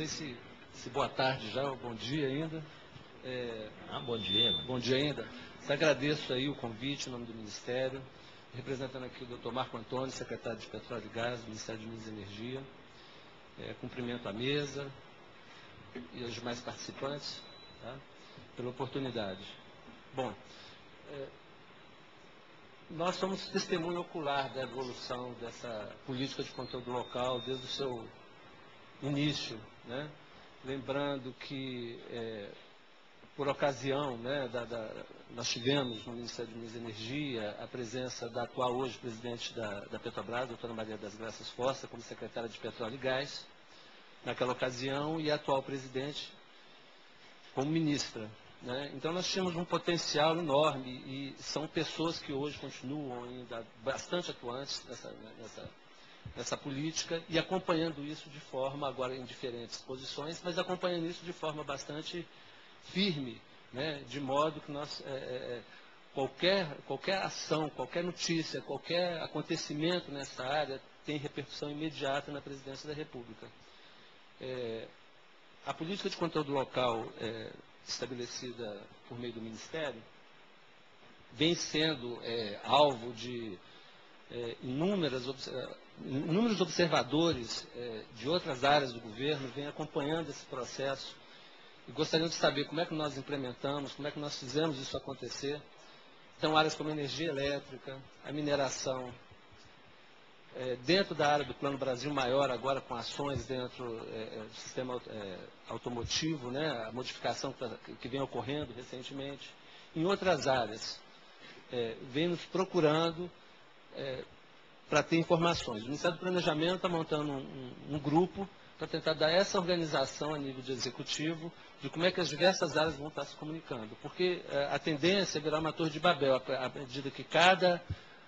sei se boa tarde já, ou bom dia ainda. Bom dia. Bom dia ainda. Agradeço aí o convite em nome do Ministério, representando aqui o Dr. Marco Antônio, secretário de Petróleo e Gás, do Ministério de Minas e Energia. Cumprimento a mesa e os demais participantes, tá, pela oportunidade. Bom, nós somos testemunho ocular da evolução dessa política de conteúdo local desde o seu início, né? Lembrando que, por ocasião, né, nós tivemos no Ministério de Minas e Energia a presença da atual hoje presidente da Petrobras, doutora Maria das Graças Força, como secretária de Petróleo e Gás, naquela ocasião, e a atual presidente como ministra, né? Então nós tínhamos um potencial enorme e são pessoas que hoje continuam ainda bastante atuantes nessa política e acompanhando isso de forma, agora em diferentes posições, mas acompanhando isso de forma bastante firme, né? De modo que nós, qualquer ação, qualquer notícia, qualquer acontecimento nessa área tem repercussão imediata na presidência da República. A política de conteúdo local estabelecida por meio do Ministério vem sendo alvo de inúmeros observadores de outras áreas do governo, vêm acompanhando esse processo e gostariam de saber como é que nós implementamos, como é que nós fizemos isso acontecer. Então, áreas como a energia elétrica, a mineração, dentro da área do Plano Brasil Maior, agora com ações dentro do sistema automotivo, né, a modificação que vem ocorrendo recentemente, em outras áreas, vem nos procurando para ter informações. O Ministério do Planejamento está montando um grupo para tentar dar essa organização a nível de executivo, de como é que as diversas áreas vão estar se comunicando. Porque a tendência é virar uma torre de Babel, à medida que cada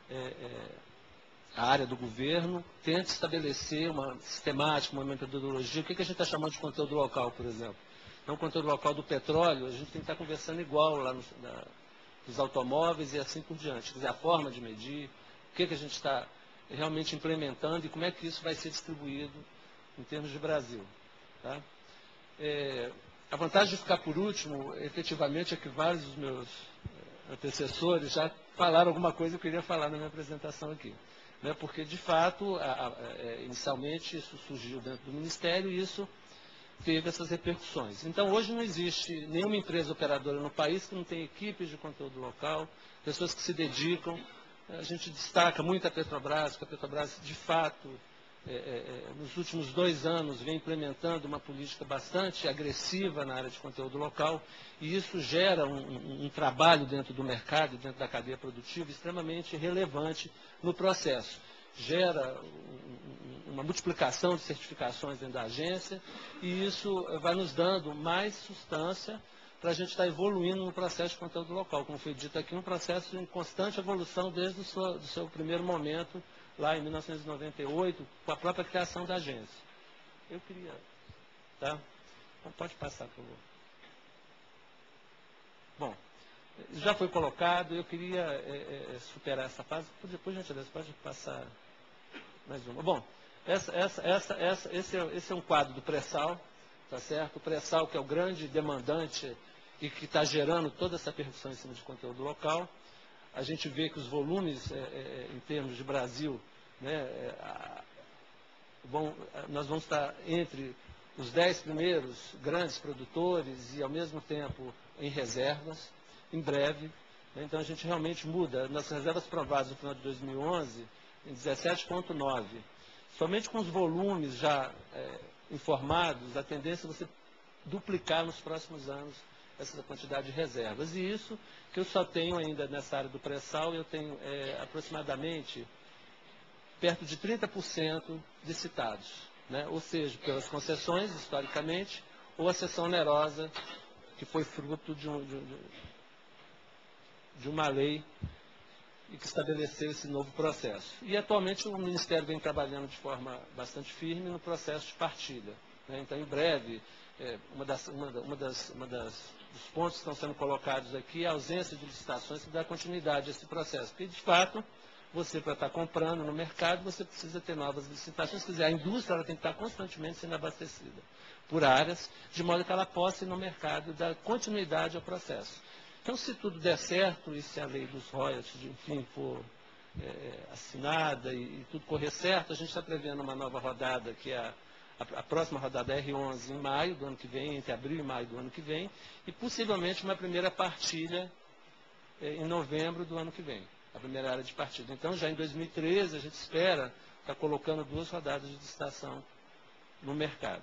a área do governo tenta estabelecer uma sistemática, uma metodologia. O que a gente está chamando de conteúdo local, por exemplo? Então, o conteúdo local do petróleo, a gente tem que estar conversando igual lá nos automóveis e assim por diante. Quer dizer, a forma de medir, o que a gente está realmente implementando e como é que isso vai ser distribuído em termos de Brasil. Tá? A vantagem de ficar por último, efetivamente, é que vários dos meus antecessores já falaram alguma coisa que eu queria falar na minha apresentação aqui. Né? Porque, de fato, inicialmente isso surgiu dentro do Ministério e isso teve essas repercussões. Então, hoje não existe nenhuma empresa operadora no país que não tenha equipes de conteúdo local, pessoas que se dedicam. A gente destaca muito a Petrobras, porque a Petrobras, de fato, nos últimos 2 anos, vem implementando uma política bastante agressiva na área de conteúdo local, e isso gera um trabalho dentro do mercado, dentro da cadeia produtiva, extremamente relevante no processo. Gera uma multiplicação de certificações dentro da agência, e isso vai nos dando mais substância para a gente estar evoluindo no processo de conteúdo local. Como foi dito aqui, um processo em constante evolução desde o seu primeiro momento, lá em 1998, com a própria criação da agência. Eu queria... Tá? Então, pode passar, por favor. Bom, já foi colocado, eu queria superar essa fase. Depois, gentileza, pode passar mais uma. Bom, esse é um quadro do pré-sal, tá certo? O pré-sal, que é o grande demandante e que está gerando toda essa repercussão em cima de conteúdo local. A gente vê que os volumes, em termos de Brasil, né, nós vamos estar entre os 10 primeiros grandes produtores e, ao mesmo tempo, em reservas, em breve. Né? Então, a gente realmente muda. Nas reservas provadas no final de 2011, em 17,9. Somente com os volumes já informados, a tendência é você duplicar nos próximos anos essa quantidade de reservas. E isso que eu só tenho ainda nessa área do pré-sal, eu tenho aproximadamente perto de 30% licitados, né? Ou seja, pelas concessões, historicamente, ou a cessão onerosa, que foi fruto de uma lei e que estabeleceu esse novo processo. E, atualmente, o Ministério vem trabalhando de forma bastante firme no processo de partilha. Né? Então, em breve, dos pontos que estão sendo colocados aqui é a ausência de licitações que dá continuidade a esse processo. Porque, de fato, você, para estar comprando no mercado, você precisa ter novas licitações. Quer dizer, a indústria ela tem que estar constantemente sendo abastecida por áreas, de modo que ela possa ir no mercado e dar continuidade ao processo. Então, se tudo der certo, e se a lei dos royalties, enfim, for assinada e tudo correr certo, a gente está prevendo uma nova rodada, que é a próxima rodada R11 em maio do ano que vem, entre abril e maio do ano que vem, e possivelmente uma primeira partilha em novembro do ano que vem, a primeira área de partilha. Então, já em 2013, a gente espera estar colocando 2 rodadas de licitação no mercado.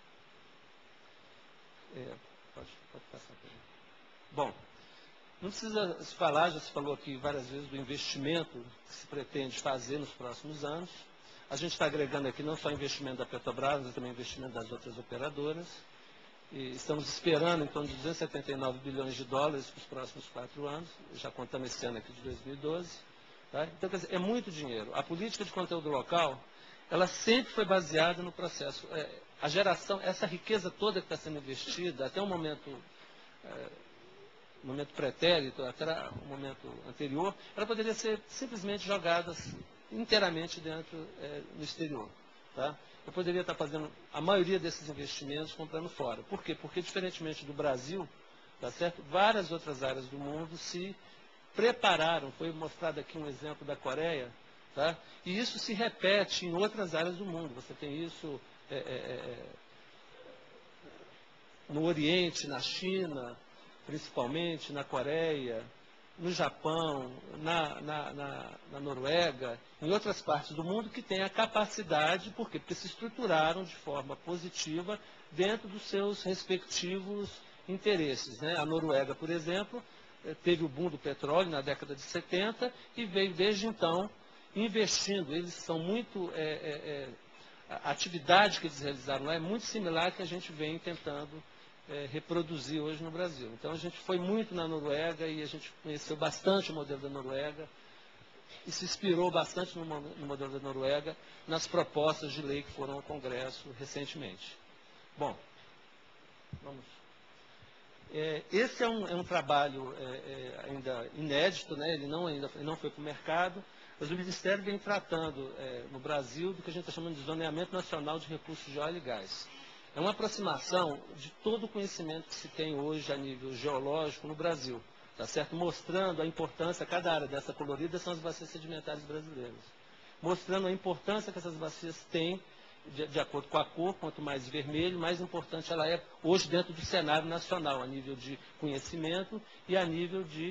Pode passar para mim. Bom, não precisa se falar, já se falou aqui várias vezes do investimento que se pretende fazer nos próximos anos. A gente está agregando aqui não só investimento da Petrobras, mas também investimento das outras operadoras. E estamos esperando em torno de 279 bilhões de dólares para os próximos 4 anos, já contando esse ano aqui de 2012. Tá? Então, quer dizer, é muito dinheiro. A política de conteúdo local, ela sempre foi baseada no processo. A geração, essa riqueza toda que está sendo investida, até um momento pretérito, até o momento anterior, ela poderia ser simplesmente jogada inteiramente dentro no exterior. Tá? Eu poderia estar fazendo a maioria desses investimentos comprando fora. Por quê? Porque, diferentemente do Brasil, tá certo? Várias outras áreas do mundo se prepararam. Foi mostrado aqui um exemplo da Coreia, tá? E isso se repete em outras áreas do mundo. Você tem isso no Oriente, na China, principalmente, na Coreia, no Japão, na Noruega, em outras partes do mundo que têm a capacidade, por quê? Porque se estruturaram de forma positiva dentro dos seus respectivos interesses. Né? A Noruega, por exemplo, teve o boom do petróleo na década de 70 e veio desde então investindo. Eles são muito... a atividade que eles realizaram lá é muito similar à que a gente vem tentando reproduzir hoje no Brasil. Então, a gente foi muito na Noruega e a gente conheceu bastante o modelo da Noruega e se inspirou bastante no modelo da Noruega nas propostas de lei que foram ao Congresso recentemente. Bom, vamos. Esse é um trabalho ainda inédito, né? Ele não foi para o mercado, mas o Ministério vem tratando no Brasil do que a gente está chamando de zoneamento nacional de recursos de óleo e gás. É uma aproximação de todo o conhecimento que se tem hoje a nível geológico no Brasil, tá certo? Mostrando a importância, cada área dessa colorida são as bacias sedimentares brasileiras, mostrando a importância que essas bacias têm, de acordo com a cor, quanto mais vermelho, mais importante ela é hoje dentro do cenário nacional, a nível de conhecimento e a nível de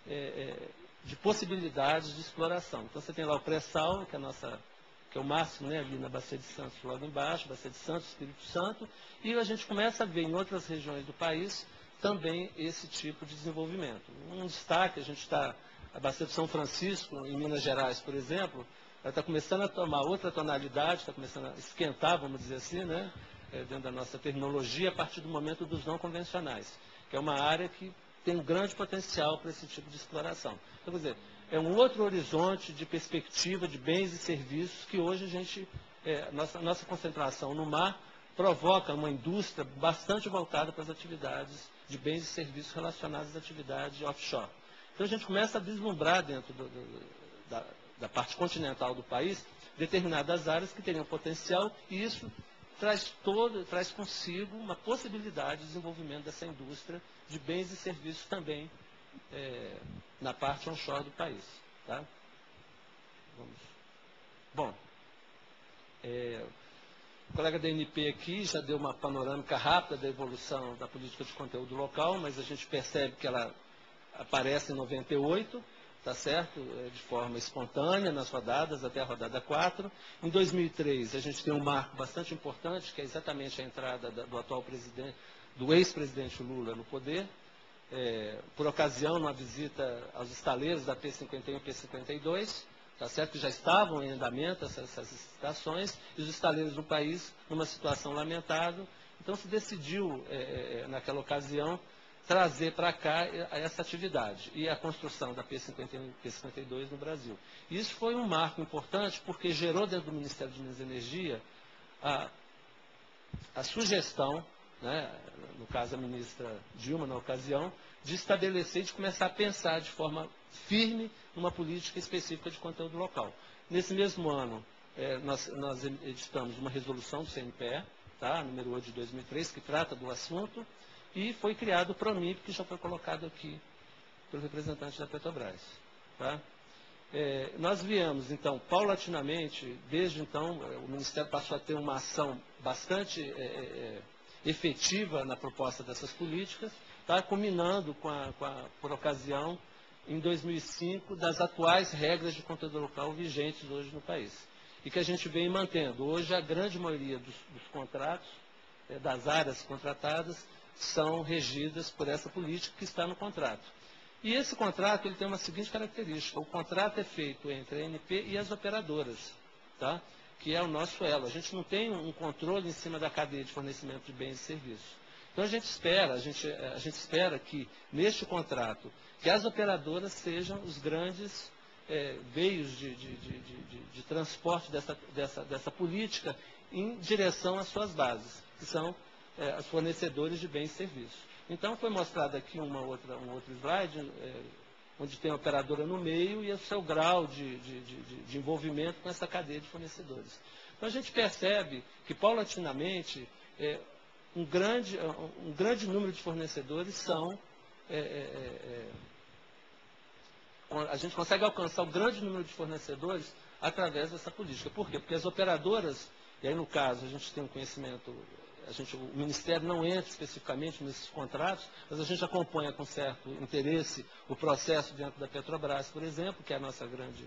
possibilidades de exploração. Então você tem lá o pré-sal, que é o máximo, né, ali na Bacia de Santos, logo embaixo, Bacia de Santos, Espírito Santo, e a gente começa a ver em outras regiões do país também esse tipo de desenvolvimento. Um destaque, a Bacia de São Francisco, em Minas Gerais, por exemplo, ela está começando a tomar outra tonalidade, está começando a esquentar, vamos dizer assim, né, dentro da nossa terminologia, a partir do momento dos não convencionais, que é uma área que tem um grande potencial para esse tipo de exploração. Então, quer dizer, é um outro horizonte de perspectiva de bens e serviços que hoje a gente, nossa concentração no mar provoca uma indústria bastante voltada para as atividades de bens e serviços relacionados às atividades offshore. Então a gente começa a vislumbrar dentro da parte continental do país determinadas áreas que teriam potencial e isso traz consigo uma possibilidade de desenvolvimento dessa indústria de bens e serviços também na parte onshore do país. Tá? Bom, o colega da ANP aqui já deu uma panorâmica rápida da evolução da política de conteúdo local, mas a gente percebe que ela aparece em 98, tá certo? De forma espontânea nas rodadas, até a rodada 4. Em 2003, a gente tem um marco bastante importante, que é exatamente a entrada do atual presidente, do ex-presidente Lula no poder, por ocasião, numa visita aos estaleiros da P51 e P52, tá certo? Que já estavam em andamento essas licitações, e os estaleiros do país numa situação lamentável. Então se decidiu, naquela ocasião, trazer para cá essa atividade e a construção da P51 e P52 no Brasil. Isso foi um marco importante porque gerou dentro do Ministério de Minas e Energia a sugestão né, no caso a ministra Dilma, na ocasião, de estabelecer, de começar a pensar de forma firme numa política específica de conteúdo local. Nesse mesmo ano, nós editamos uma resolução do CNPE, tá, número 8 de 2003, que trata do assunto, e foi criado o PROMIP, que já foi colocado aqui pelo representante da Petrobras. Tá? Nós viemos, então, paulatinamente, desde então, o Ministério passou a ter uma ação bastante efetiva na proposta dessas políticas, tá? Culminando por ocasião, em 2005, das atuais regras de conteúdo local vigentes hoje no país. E que a gente vem mantendo. Hoje, a grande maioria dos contratos, das áreas contratadas, são regidas por essa política que está no contrato. E esse contrato ele tem uma seguinte característica: o contrato é feito entre a ANP e as operadoras, tá? Que é o nosso elo. A gente não tem um controle em cima da cadeia de fornecimento de bens e serviços. Então a gente espera que, neste contrato, que as operadoras sejam os grandes veios de transporte dessa política em direção às suas bases, que são os fornecedores de bens e serviços. Então, foi mostrado aqui um outro slide, onde tem a operadora no meio e o seu grau de envolvimento com essa cadeia de fornecedores. Então, a gente percebe que, paulatinamente, um grande número de fornecedores são... a gente consegue alcançar um grande número de fornecedores através dessa política. Por quê? Porque as operadoras, e aí no caso a gente tem um conhecimento... o Ministério não entra especificamente nesses contratos, mas a gente acompanha com certo interesse o processo dentro da Petrobras, por exemplo, que é a nossa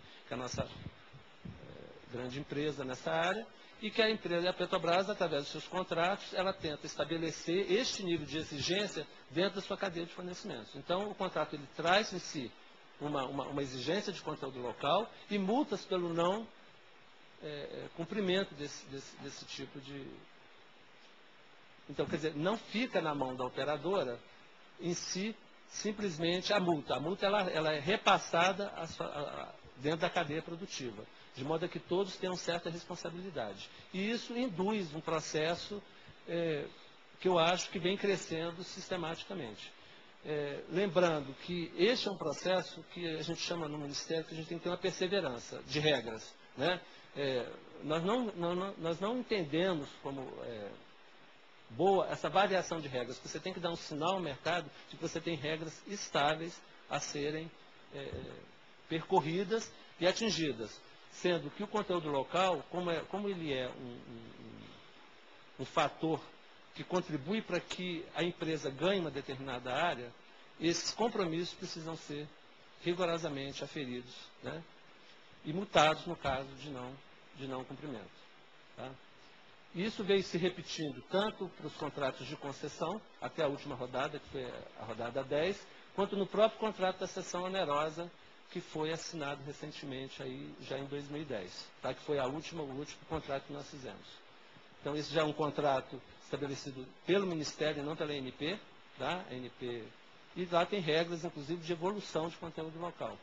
grande empresa nessa área, e que a Petrobras, através dos seus contratos, ela tenta estabelecer este nível de exigência dentro da sua cadeia de fornecimentos. Então, o contrato ele traz em si uma exigência de conteúdo local e multas pelo não cumprimento desse tipo de... Então, quer dizer, não fica na mão da operadora, em si, simplesmente a multa. A multa ela é repassada dentro da cadeia produtiva, de modo a que todos tenham certa responsabilidade. E isso induz um processo que eu acho que vem crescendo sistematicamente. Lembrando que este é um processo que a gente chama no Ministério que a gente tem que ter uma perseverança de regras, né? Nós não entendemos como... boa essa variação de regras. Você tem que dar um sinal ao mercado de que você tem regras estáveis a serem percorridas e atingidas. Sendo que o conteúdo local, como ele é um fator que contribui para que a empresa ganhe uma determinada área, esses compromissos precisam ser rigorosamente aferidos, né? E multados no caso de não cumprimento. Tá? Isso veio se repetindo tanto para os contratos de concessão, até a última rodada, que foi a rodada 10, quanto no próprio contrato da cessão onerosa, que foi assinado recentemente, aí, já em 2010, tá? Que foi o último contrato que nós fizemos. Então, esse já é um contrato estabelecido pelo Ministério e não pela ANP, tá? ANP, e lá tem regras, inclusive, de evolução de conteúdo local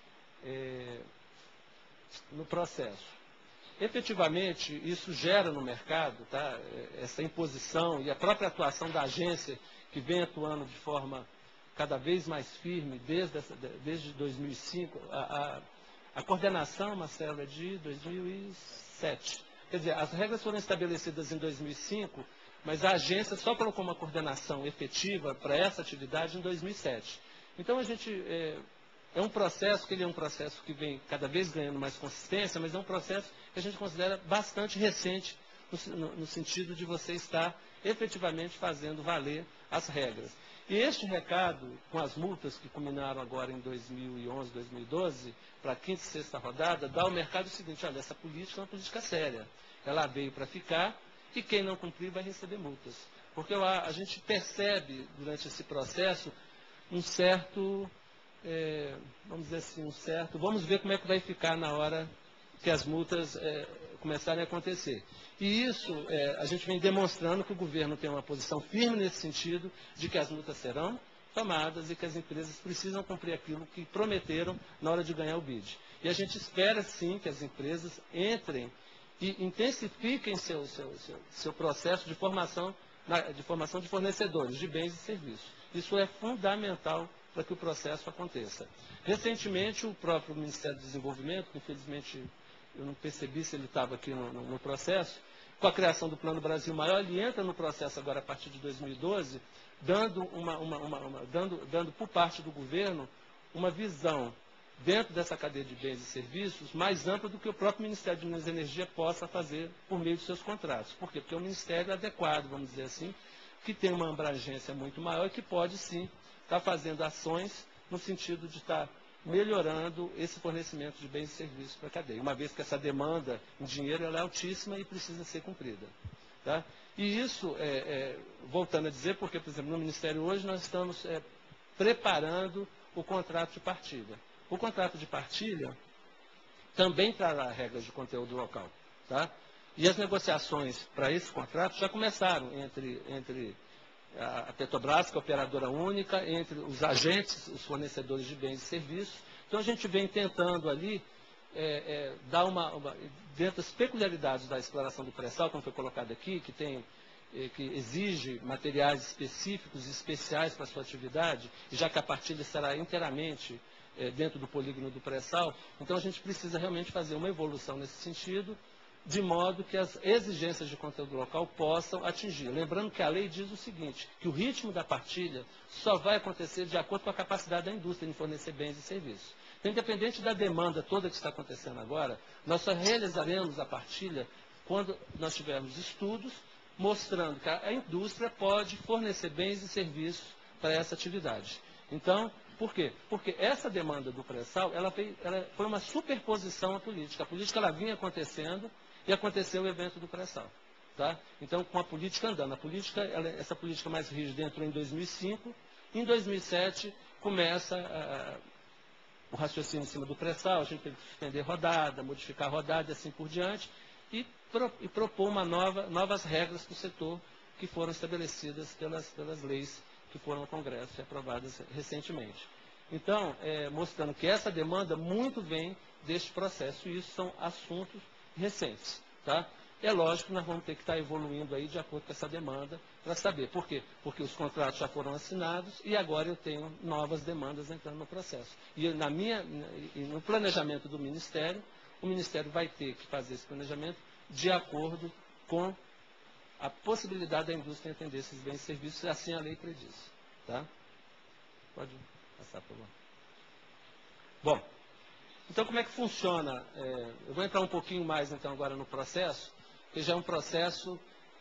no processo. Efetivamente, isso gera no mercado, tá, essa imposição e a própria atuação da agência, que vem atuando de forma cada vez mais firme desde 2005. A coordenação, Marcelo, é de 2007. Quer dizer, as regras foram estabelecidas em 2005, mas a agência só colocou uma coordenação efetiva para essa atividade em 2007. Então, a gente... É um processo que vem cada vez ganhando mais consistência, mas é um processo que a gente considera bastante recente, no sentido de você estar efetivamente fazendo valer as regras. E este recado, com as multas que culminaram agora em 2011, 2012, para a quinta e sexta rodada, dá ao mercado o seguinte: olha, essa política é uma política séria. Ela veio para ficar e quem não cumprir vai receber multas. Porque a gente percebe, durante esse processo, um certo... vamos dizer assim, vamos ver como é que vai ficar na hora que as multas começarem a acontecer. E isso, a gente vem demonstrando que o governo tem uma posição firme nesse sentido, de que as multas serão tomadas e que as empresas precisam cumprir aquilo que prometeram na hora de ganhar o bid. E a gente espera, sim, que as empresas entrem e intensifiquem seu processo de formação de formação de fornecedores de bens e serviços. Isso é fundamental para que o processo aconteça. Recentemente, o próprio Ministério do Desenvolvimento, infelizmente eu não percebi se ele estava aqui no processo, com a criação do Plano Brasil Maior, ele entra no processo agora a partir de 2012, dando por parte do governo uma visão dentro dessa cadeia de bens e serviços mais ampla do que o próprio Ministério de Minas e Energia possa fazer por meio de seus contratos. Por quê? Porque é um ministério adequado, vamos dizer assim, que tem uma abrangência muito maior e que pode, sim, estar fazendo ações no sentido de estar melhorando esse fornecimento de bens e serviços para a cadeia, uma vez que essa demanda em dinheiro ela é altíssima e precisa ser cumprida. Tá? E isso, voltando a dizer, porque, por exemplo, no Ministério hoje nós estamos preparando o contrato de partilha. O contrato de partilha também trará regras de conteúdo local. Tá? E as negociações para esse contrato já começaram entre a Petrobras, que é a operadora única, entre os agentes, os fornecedores de bens e serviços. Então, a gente vem tentando ali dar dentro das peculiaridades da exploração do pré-sal, como foi colocado aqui, que exige materiais específicos e especiais para a sua atividade, e já que a partilha será inteiramente dentro do polígono do pré-sal, então a gente precisa realmente fazer uma evolução nesse sentido, de modo que as exigências de conteúdo local possam atingir. Lembrando que a lei diz o seguinte, que o ritmo da partilha só vai acontecer de acordo com a capacidade da indústria em fornecer bens e serviços. Então, independente da demanda toda que está acontecendo agora, nós só realizaremos a partilha quando nós tivermos estudos mostrando que a indústria pode fornecer bens e serviços para essa atividade. Então, por quê? Porque essa demanda do pré-sal, ela foi uma superposição à política. A política ela vinha acontecendo e aconteceu o evento do pré-sal. Tá? Então, com a política andando. Essa política mais rígida entrou em 2005. Em 2007, começa o raciocínio em cima do pré-sal. A gente teve que suspender rodada, modificar a rodada e assim por diante. E propor novas regras para o setor que foram estabelecidas pelas leis que foram ao Congresso e aprovadas recentemente. Então, mostrando que essa demanda muito vem deste processo, e isso são assuntos recentes. Tá? É lógico que nós vamos ter que estar evoluindo aí de acordo com essa demanda para saber. Por quê? Porque os contratos já foram assinados e agora eu tenho novas demandas entrando no processo. E no planejamento do Ministério, o Ministério vai ter que fazer esse planejamento de acordo com a possibilidade da indústria entender esses bens e serviços, assim a lei prediz. Tá? Pode passar, por favor. Bom, então como é que funciona? Eu vou entrar um pouquinho mais então agora no processo, que já é um processo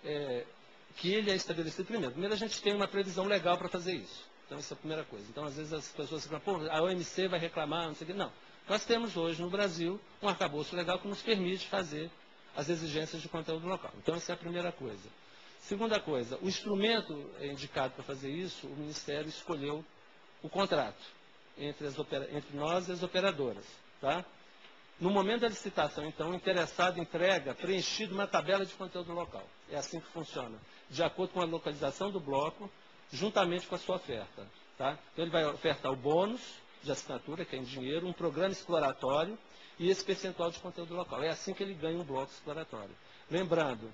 que ele é estabelecido primeiro. Primeiro a gente tem uma previsão legal para fazer isso. Então essa é a primeira coisa. Então às vezes as pessoas ficam, pô, a OMC vai reclamar, não sei o quê. Não. Nós temos hoje no Brasil um arcabouço legal que nos permite fazer as exigências de conteúdo local. Então, essa é a primeira coisa. Segunda coisa, o instrumento indicado para fazer isso, o Ministério escolheu o contrato entre nós e as operadoras. Tá? No momento da licitação, então, o interessado entrega preenchido uma tabela de conteúdo local. É assim que funciona, de acordo com a localização do bloco, juntamente com a sua oferta. Tá? Então, ele vai ofertar o bônus de assinatura, que é em dinheiro, um programa exploratório, e esse percentual de conteúdo local. É assim que ele ganha um bloco exploratório. Lembrando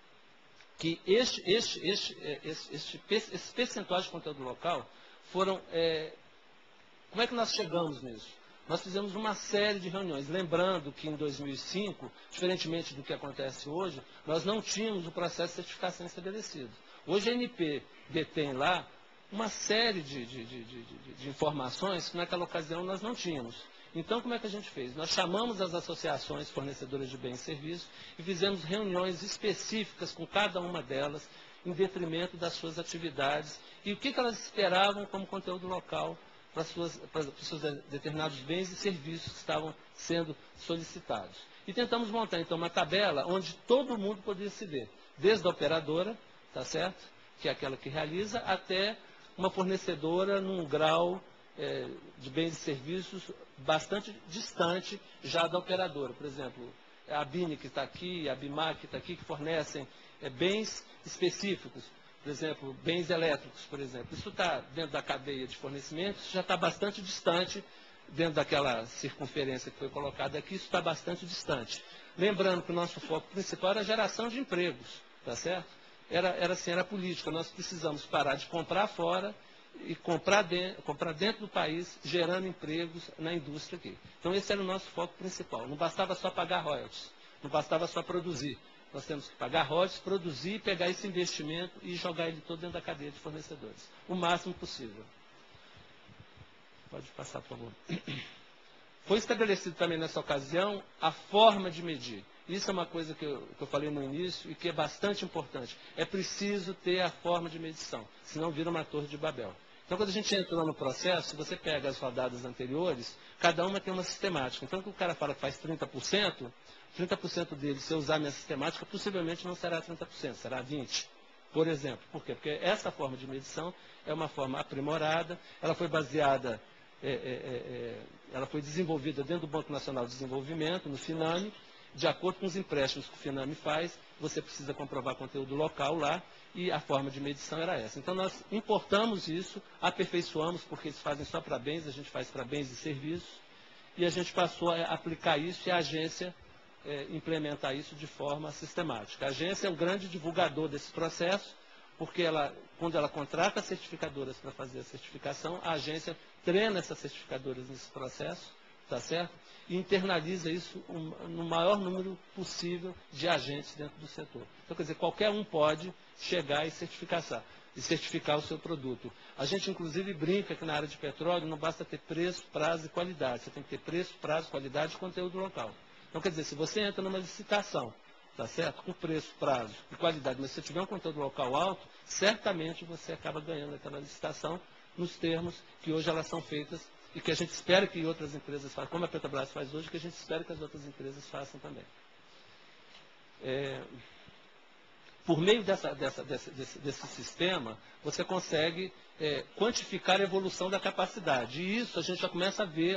que esse percentual de conteúdo local foram... como é que nós chegamos nisso? Nós fizemos uma série de reuniões. Lembrando que em 2005, diferentemente do que acontece hoje, nós não tínhamos o processo de certificação estabelecido. Hoje a ANP detém lá uma série de informações que naquela ocasião nós não tínhamos. Então, como é que a gente fez? Nós chamamos as associações fornecedoras de bens e serviços e fizemos reuniões específicas com cada uma delas, em detrimento das suas atividades, e o que elas esperavam como conteúdo local para seus determinados bens e serviços que estavam sendo solicitados. E tentamos montar, então, uma tabela onde todo mundo poderia se ver, desde a operadora, tá certo? Que é aquela que realiza, até uma fornecedora num grau de bens e serviços bastante distante já da operadora. Por exemplo, a BINE que está aqui, a BIMAC que está aqui, que fornecem bens específicos. Por exemplo, bens elétricos, por exemplo. Isso está dentro da cadeia de fornecimento, isso já está bastante distante, dentro daquela circunferência que foi colocada aqui, isso está bastante distante. Lembrando que o nosso foco principal era a geração de empregos, tá certo? era política. Nós precisamos parar de comprar fora e comprar dentro do país, gerando empregos na indústria aqui. Então, esse era o nosso foco principal. Não bastava só pagar royalties, não bastava só produzir. Nós temos que pagar royalties, produzir, pegar esse investimento e jogar ele todo dentro da cadeia de fornecedores, o máximo possível. Pode passar, por favor. Foi estabelecido também nessa ocasião a forma de medir. Isso é uma coisa que eu falei no início e que é bastante importante. É preciso ter a forma de medição, senão vira uma torre de Babel. Então, quando a gente entra no processo, se você pega as rodadas anteriores, cada uma tem uma sistemática. Então, quando o cara fala que faz 30% dele, se eu usar a minha sistemática, possivelmente não será 30%, será 20%. Por exemplo. Por quê? Porque essa forma de medição é uma forma aprimorada, ela foi baseada, ela foi desenvolvida dentro do Banco Nacional de Desenvolvimento, no FINAME, de acordo com os empréstimos que o FINAME faz, você precisa comprovar conteúdo local lá, e a forma de medição era essa. Então, nós importamos isso, aperfeiçoamos, porque eles fazem só para bens, a gente faz para bens e serviços, e a gente passou a aplicar isso e a agência implementar isso de forma sistemática. A agência é um grande divulgador desse processo, porque quando ela contrata certificadoras para fazer a certificação, a agência treina essas certificadoras nesse processo, tá certo? E internaliza isso no maior número possível de agentes dentro do setor. Então, quer dizer, qualquer um pode chegar e certificar o seu produto. A gente, inclusive, brinca que na área de petróleo não basta ter preço, prazo e qualidade. Você tem que ter preço, prazo, qualidade e conteúdo local. Então, quer dizer, se você entra numa licitação, tá certo? Com preço, prazo e qualidade, mas se você tiver um conteúdo local alto, certamente você acaba ganhando aquela licitação nos termos que hoje elas são feitas e que a gente espera que outras empresas façam, como a Petrobras faz hoje, que a gente espera que as outras empresas façam também. Por meio desse sistema, você consegue quantificar a evolução da capacidade. E isso a gente já começa a ver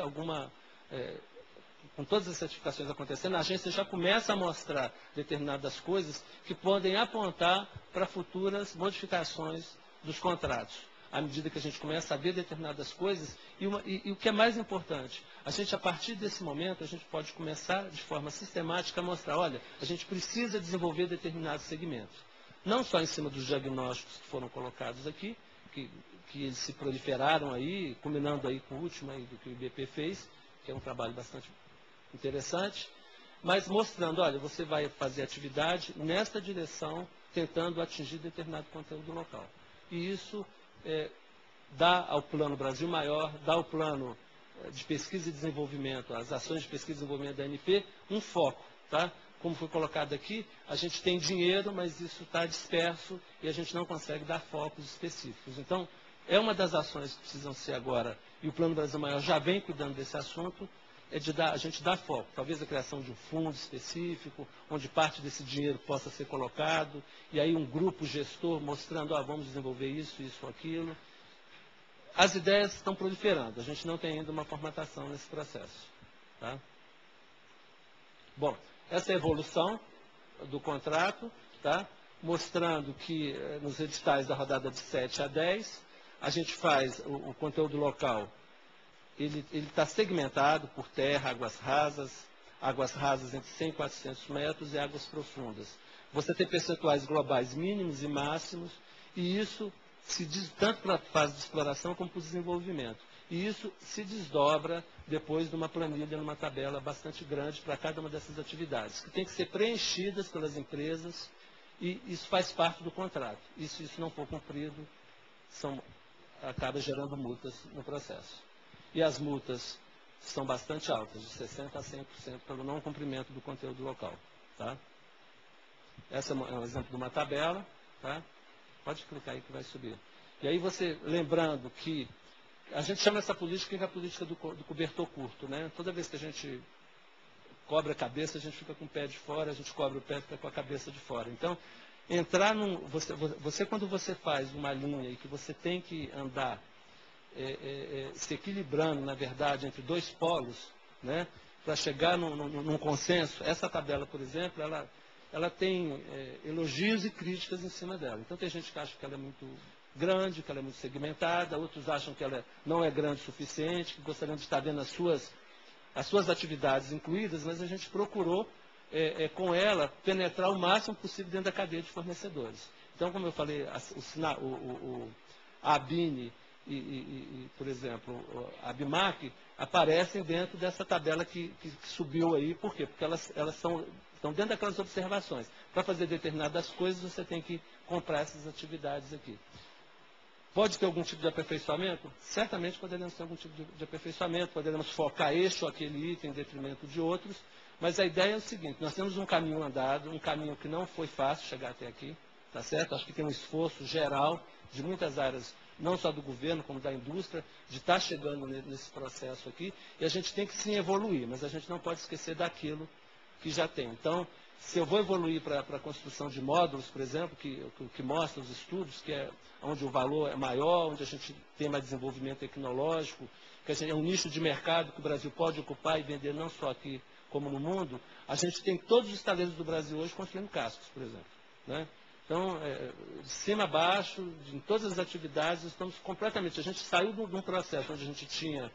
com todas as certificações acontecendo, a agência já começa a mostrar determinadas coisas que podem apontar para futuras modificações dos contratos. À medida que a gente começa a ver determinadas coisas, e o que é mais importante, a gente, a partir desse momento, a gente pode começar de forma sistemática a mostrar, olha, a gente precisa desenvolver determinados segmentos. Não só em cima dos diagnósticos que foram colocados aqui, que eles se proliferaram aí, combinando aí com o último aí do que o IBP fez, que é um trabalho bastante interessante, mas mostrando, olha, você vai fazer atividade nesta direção, tentando atingir determinado conteúdo local. E isso dá ao Plano Brasil Maior, dá ao plano de pesquisa e desenvolvimento, as ações de pesquisa e desenvolvimento da ANP, um foco, tá? Como foi colocado aqui, a gente tem dinheiro, mas isso está disperso e a gente não consegue dar focos específicos. Então, é uma das ações que precisam ser agora, e o Plano Brasil Maior já vem cuidando desse assunto, a gente dar foco, talvez a criação de um fundo específico, onde parte desse dinheiro possa ser colocado, e aí um grupo gestor mostrando, vamos desenvolver isso, isso, aquilo. As ideias estão proliferando, a gente não tem ainda uma formatação nesse processo. Tá? Bom, essa é a evolução do contrato, tá? Mostrando que nos editais da rodada de 7 a 10, a gente faz o conteúdo local. Ele está segmentado por terra, águas rasas entre 100 e 400 metros e águas profundas. Você tem percentuais globais mínimos e máximos, e isso se diz tanto para a fase de exploração como para o desenvolvimento. E isso se desdobra depois de uma planilha, numa tabela bastante grande para cada uma dessas atividades, que tem que ser preenchidas pelas empresas, e isso faz parte do contrato. E se isso não for cumprido, acaba gerando multas no processo. E as multas são bastante altas, de 60% a 100% pelo não cumprimento do conteúdo local. Tá? Esse é um exemplo de uma tabela. Tá? Pode clicar aí que vai subir. E aí você, lembrando que a gente chama essa política a política do cobertor curto. Né? Toda vez que a gente cobre a cabeça, a gente fica com o pé de fora, a gente cobre o pé e fica com a cabeça de fora. Então, quando você faz uma linha e que você tem que andar se equilibrando, na verdade, entre dois polos, né, para chegar num consenso. Essa tabela, por exemplo, ela tem elogios e críticas em cima dela. Então, tem gente que acha que ela é muito grande, que ela é muito segmentada, outros acham que ela não é grande o suficiente, que gostariam de estar vendo as suas atividades incluídas, mas a gente procurou, com ela, penetrar o máximo possível dentro da cadeia de fornecedores. Então, como eu falei, a ABINE por exemplo, a BIMAC aparecem dentro dessa tabela que subiu aí. Por quê? Porque elas estão dentro daquelas observações. Para fazer determinadas coisas, você tem que comprar essas atividades aqui. Pode ter algum tipo de aperfeiçoamento? Certamente poderemos ter algum tipo de aperfeiçoamento, poderemos focar este ou aquele item em detrimento de outros, mas a ideia é o seguinte: nós temos um caminho andado, um caminho que não foi fácil chegar até aqui, tá certo? Acho que tem um esforço geral de muitas áreas, não só do governo, como da indústria, de estar chegando nesse processo aqui, e a gente tem que sim evoluir, mas a gente não pode esquecer daquilo que já tem. Então, se eu vou evoluir para a construção de módulos, por exemplo, que mostra os estudos, que é onde o valor é maior, onde a gente tem mais desenvolvimento tecnológico, que é um nicho de mercado que o Brasil pode ocupar e vender não só aqui, como no mundo, a gente tem todos os estaleiros do Brasil hoje construindo cascos, por exemplo, né? Então, de cima a baixo, em todas as atividades, estamos completamente... A gente saiu de um processo onde a gente tinha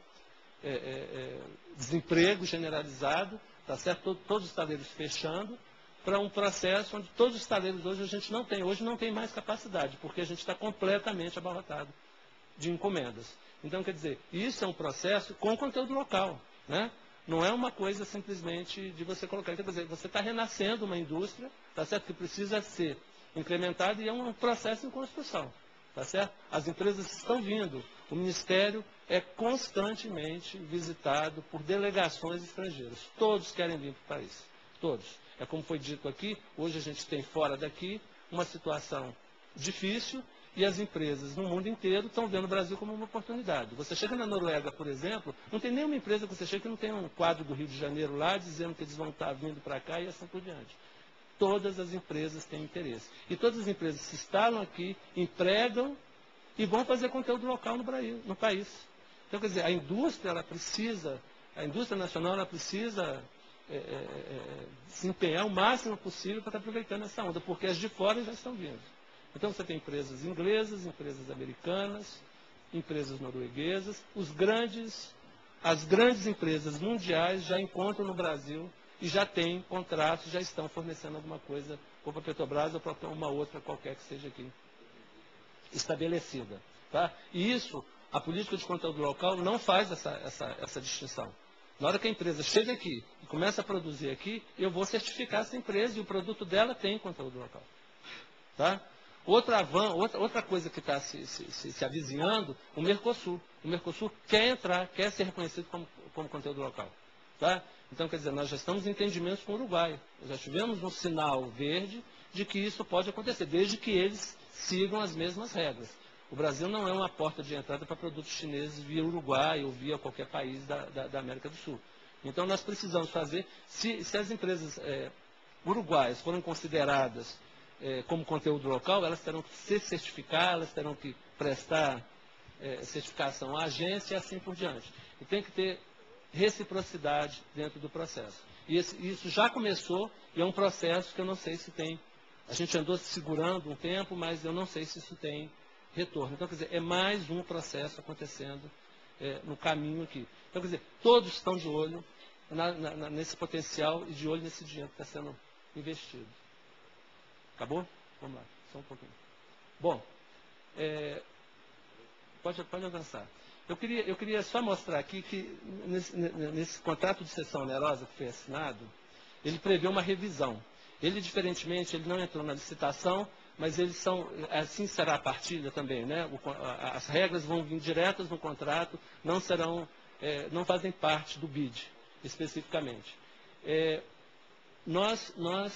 desemprego generalizado, tá certo? Todos os estaleiros fechando, para um processo onde todos os estaleiros hoje a gente não tem. Hoje não tem mais capacidade, porque a gente está completamente abarrotado de encomendas. Então, quer dizer, isso é um processo com conteúdo local, né? Não é uma coisa simplesmente de você colocar. Quer dizer, você está renascendo uma indústria, tá certo? Que precisa ser incrementado, e é um processo em construção, tá certo? As empresas estão vindo, o Ministério é constantemente visitado por delegações estrangeiras, todos querem vir para o país, todos. É como foi dito aqui, hoje a gente tem fora daqui uma situação difícil, e as empresas no mundo inteiro estão vendo o Brasil como uma oportunidade. Você chega na Noruega, por exemplo, não tem nenhuma empresa que você chega que não tem um quadro do Rio de Janeiro lá, dizendo que eles vão estar vindo para cá e assim por diante. Todas as empresas têm interesse. E todas as empresas se instalam aqui, empregam e vão fazer conteúdo local no país. Então, quer dizer, a indústria nacional, ela precisa se empenhar o máximo possível para estar aproveitando essa onda, porque as de fora já estão vindo. Então, você tem empresas inglesas, empresas americanas, empresas norueguesas. As grandes empresas mundiais já encontram no Brasil e já têm contratos, já estão fornecendo alguma coisa, ou para a Petrobras ou para uma outra qualquer que seja aqui estabelecida. Tá? E isso, a política de conteúdo local não faz essa distinção. Na hora que a empresa chega aqui e começa a produzir aqui, eu vou certificar essa empresa e o produto dela tem conteúdo local. Tá? Outra coisa que está se avizinhando, o Mercosul. O Mercosul quer entrar, quer ser reconhecido como conteúdo local. Tá? Então, quer dizer, nós já estamos em entendimentos com o Uruguai. Nós já tivemos um sinal verde de que isso pode acontecer, desde que eles sigam as mesmas regras. O Brasil não é uma porta de entrada para produtos chineses via Uruguai ou via qualquer país da América do Sul. Então, nós precisamos fazer, se as empresas uruguaias forem consideradas como conteúdo local, elas terão que se certificar, elas terão que prestar certificação à agência e assim por diante. E tem que ter reciprocidade dentro do processo. E isso já começou e é um processo que eu não sei se tem. A gente andou se segurando um tempo, mas eu não sei se isso tem retorno. Então, quer dizer, é mais um processo acontecendo no caminho aqui. Então, quer dizer, todos estão de olho nesse potencial e de olho nesse dinheiro que está sendo investido. Acabou? Vamos lá, só um pouquinho. Bom, pode avançar. Eu queria só mostrar aqui que nesse contrato de cessão onerosa que foi assinado, ele prevê uma revisão. Ele, diferentemente, ele não entrou na licitação, mas eles são, assim será a partilha também, né? As regras vão vir diretas no contrato, não fazem parte do BID, especificamente. Nós